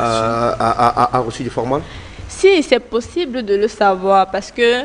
a reçu du formol? Si, c'est possible de le savoir parce que,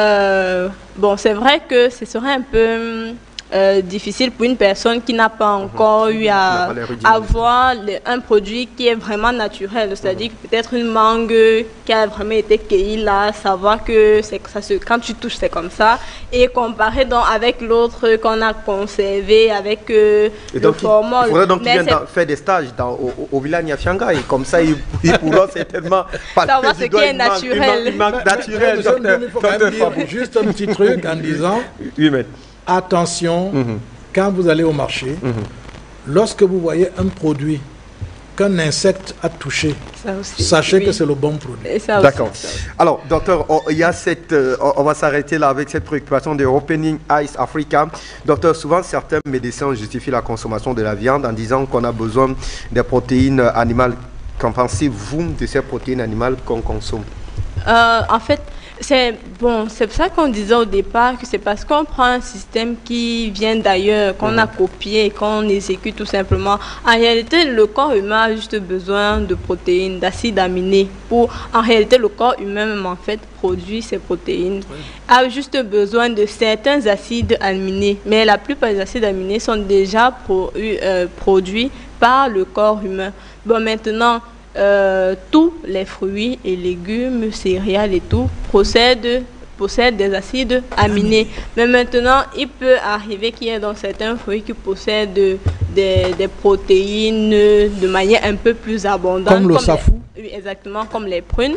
bon, c'est vrai que ce serait un peu difficile pour une personne qui n'a pas encore eu à avoir un produit qui est vraiment naturel, c'est-à-dire peut-être une mangue qui a vraiment été cueillie là, savoir que quand tu touches c'est comme ça, et comparer donc avec l'autre qu'on a conservé avec le formol. Il faudrait donc qu'il vienne faire des stages au village Niafianga, et comme ça il pourra certainement savoir ce qui est naturel. Il faut quand même dire juste un petit truc en disant attention, quand vous allez au marché, lorsque vous voyez un produit qu'un insecte a touché, sachez que c'est le bon produit. D'accord. Alors, docteur, il y a on va s'arrêter là avec cette préoccupation de Opening Eyes Africa. Docteur, souvent certains médecins justifient la consommation de la viande en disant qu'on a besoin des protéines animales. Qu'en pensez-vous de ces protéines animales qu'on consomme? En fait, c'est pour ça qu'on disait au départ que c'est parce qu'on prend un système qui vient d'ailleurs, qu'on a copié et qu'on exécute tout simplement. En réalité, le corps humain a juste besoin de protéines, d'acides aminés. En réalité, le corps humain même en fait produit ces protéines, a juste besoin de certains acides aminés. Mais la plupart des acides aminés sont déjà produits par le corps humain. Bon, maintenant, tous les fruits et légumes, céréales et tout possèdent des acides aminés. Mais maintenant, il peut arriver qu'il y ait dans certains fruits qui possèdent des protéines de manière un peu plus abondante. Comme le safou. Oui, exactement, comme les prunes.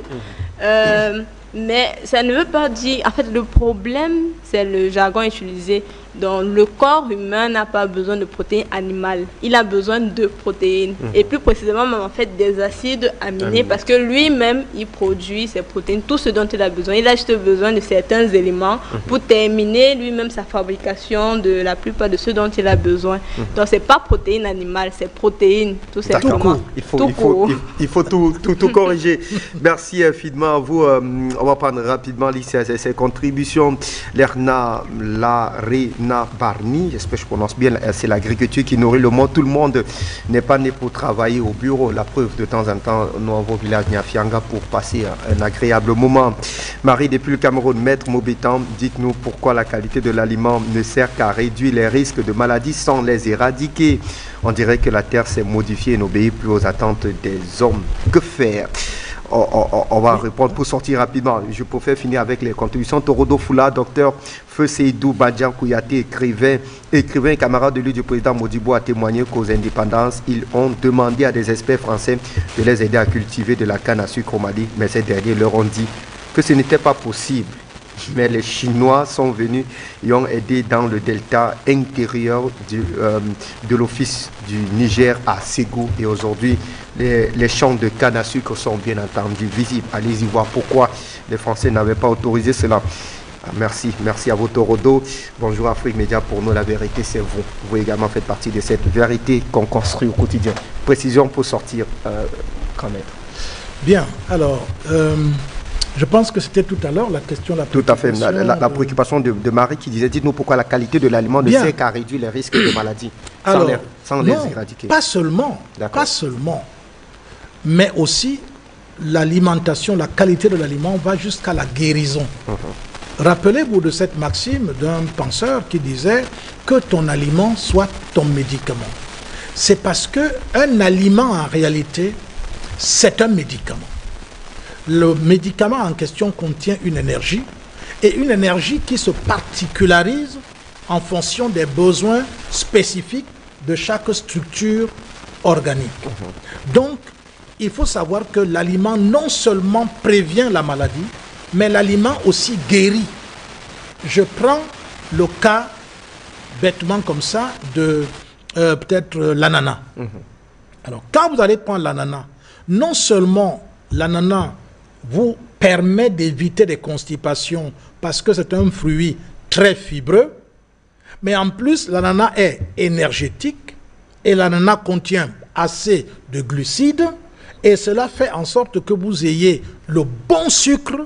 Mais ça ne veut pas dire... En fait, le problème, c'est le jargon utilisé. Donc, le corps humain n'a pas besoin de protéines animales. Il a besoin de protéines. Et plus précisément, en fait, des acides aminés. Parce que lui-même, il produit ces protéines, tout ce dont il a besoin. Il a juste besoin de certains éléments pour terminer lui-même sa fabrication de la plupart de ce dont il a besoin. Donc, ce n'est pas protéines animales, c'est protéines, tout simplement. Il faut tout corriger. Merci infiniment à vous. On va prendre rapidement ces contributions. Lerna Barni, j'espère que je prononce bien, c'est l'agriculture qui nourrit le monde. Tout le monde n'est pas né pour travailler au bureau. La preuve, de temps en temps, nous avons au village Niafianga pour passer un agréable moment. Marie, depuis le Cameroun, Maître Maubetan, dites-nous pourquoi la qualité de l'aliment ne sert qu'à réduire les risques de maladies sans les éradiquer. On dirait que la terre s'est modifiée et n'obéit plus aux attentes des hommes. Que faire? On va répondre pour sortir rapidement. Je préfère finir avec les contributions. Torodo Foula, docteur Feu Seydou Badian Kouyaté, écrivain et camarade de lui du président Modibo, a témoigné qu'aux indépendances, ils ont demandé à des experts français de les aider à cultiver de la canne à sucre au Mali, mais ces derniers leur ont dit que ce n'était pas possible. Mais les Chinois sont venus et ont aidé dans le delta intérieur de l'office du Niger à Ségou. Et aujourd'hui, les champs de canne à sucre sont bien entendu visibles. Allez-y voir pourquoi les Français n'avaient pas autorisé cela. Merci à vous Torodo. Bonjour Afrique Média, pour nous la vérité c'est vous. Vous également faites partie de cette vérité qu'on construit au quotidien. Précision pour sortir quand même. Bien, alors... je pense que c'était tout à l'heure la question de la préoccupation. Tout à fait, la préoccupation de Marie qui disait, dites-nous pourquoi la qualité de l'aliment ne sert qu'à réduire les risques de maladies sans les éradiquer. Pas seulement, mais aussi l'alimentation, la qualité de l'aliment va jusqu'à la guérison. Rappelez-vous de cette maxime d'un penseur qui disait que ton aliment soit ton médicament. C'est parce qu'un aliment en réalité, c'est un médicament. Le médicament en question contient une énergie, et une énergie qui se particularise en fonction des besoins spécifiques de chaque structure organique. Donc, il faut savoir que l'aliment non seulement prévient la maladie, mais l'aliment aussi guérit. Je prends le cas, bêtement comme ça, de peut-être l'ananas. Alors, quand vous allez prendre l'ananas, non seulement l'ananas vous permet d'éviter des constipations parce que c'est un fruit très fibreux, mais en plus l'ananas est énergétique et l'ananas contient assez de glucides et cela fait en sorte que vous ayez le bon sucre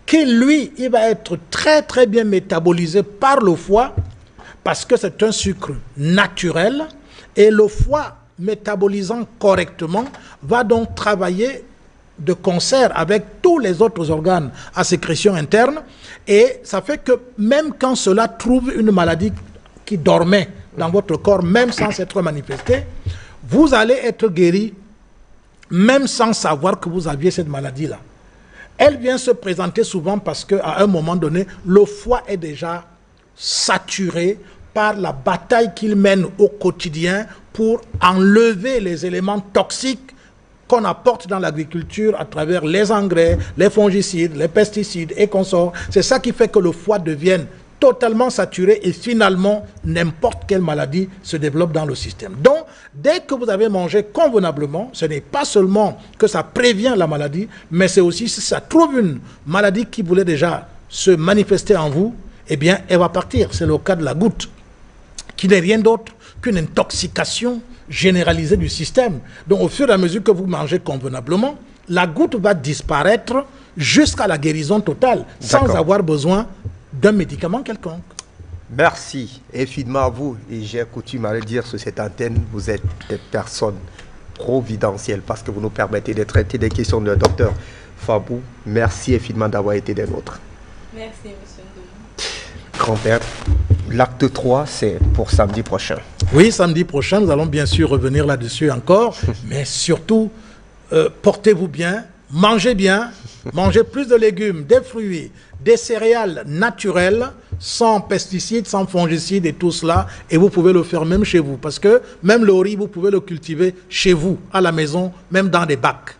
qui lui, il va être très très bien métabolisé par le foie parce que c'est un sucre naturel et le foie métabolisant correctement va donc travailler de concert avec tous les autres organes à sécrétion interne et ça fait que même quand cela trouve une maladie qui dormait dans votre corps, même sans s'être manifestée, vous allez être guéri même sans savoir que vous aviez cette maladie-là. Elle vient se présenter souvent parce qu'à un moment donné, le foie est déjà saturé par la bataille qu'il mène au quotidien pour enlever les éléments toxiques qu'on apporte dans l'agriculture à travers les engrais, les fongicides, les pesticides et consorts. C'est ça qui fait que le foie devienne totalement saturé et finalement n'importe quelle maladie se développe dans le système. Donc, dès que vous avez mangé convenablement, ce n'est pas seulement que ça prévient la maladie, mais c'est aussi si ça trouve une maladie qui voulait déjà se manifester en vous, eh bien, elle va partir. C'est le cas de la goutte, qui n'est rien d'autre qu'une intoxication généralisée du système. Donc, au fur et à mesure que vous mangez convenablement, la goutte va disparaître jusqu'à la guérison totale, sans avoir besoin d'un médicament quelconque. Merci infiniment à vous. Et j'ai coutume à le dire sur cette antenne, vous êtes des personnes providentielles parce que vous nous permettez de traiter des questions de docteur Fabou. Merci infiniment d'avoir été des nôtres. Merci, monsieur Ndoum. Grand-père, l'acte 3, c'est pour samedi prochain. Oui, samedi prochain, nous allons bien sûr revenir là-dessus encore, mais surtout, portez-vous bien, mangez plus de légumes, des fruits, des céréales naturelles, sans pesticides, sans fongicides et tout cela, et vous pouvez le faire même chez vous, parce que même le riz, vous pouvez le cultiver chez vous, à la maison, même dans des bacs.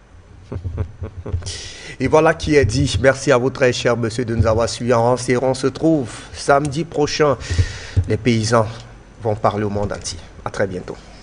Et voilà qui est dit. Merci à vous très cher monsieur de nous avoir suivis en rang et on se trouve samedi prochain. Les paysans vont parler au monde entier. À très bientôt.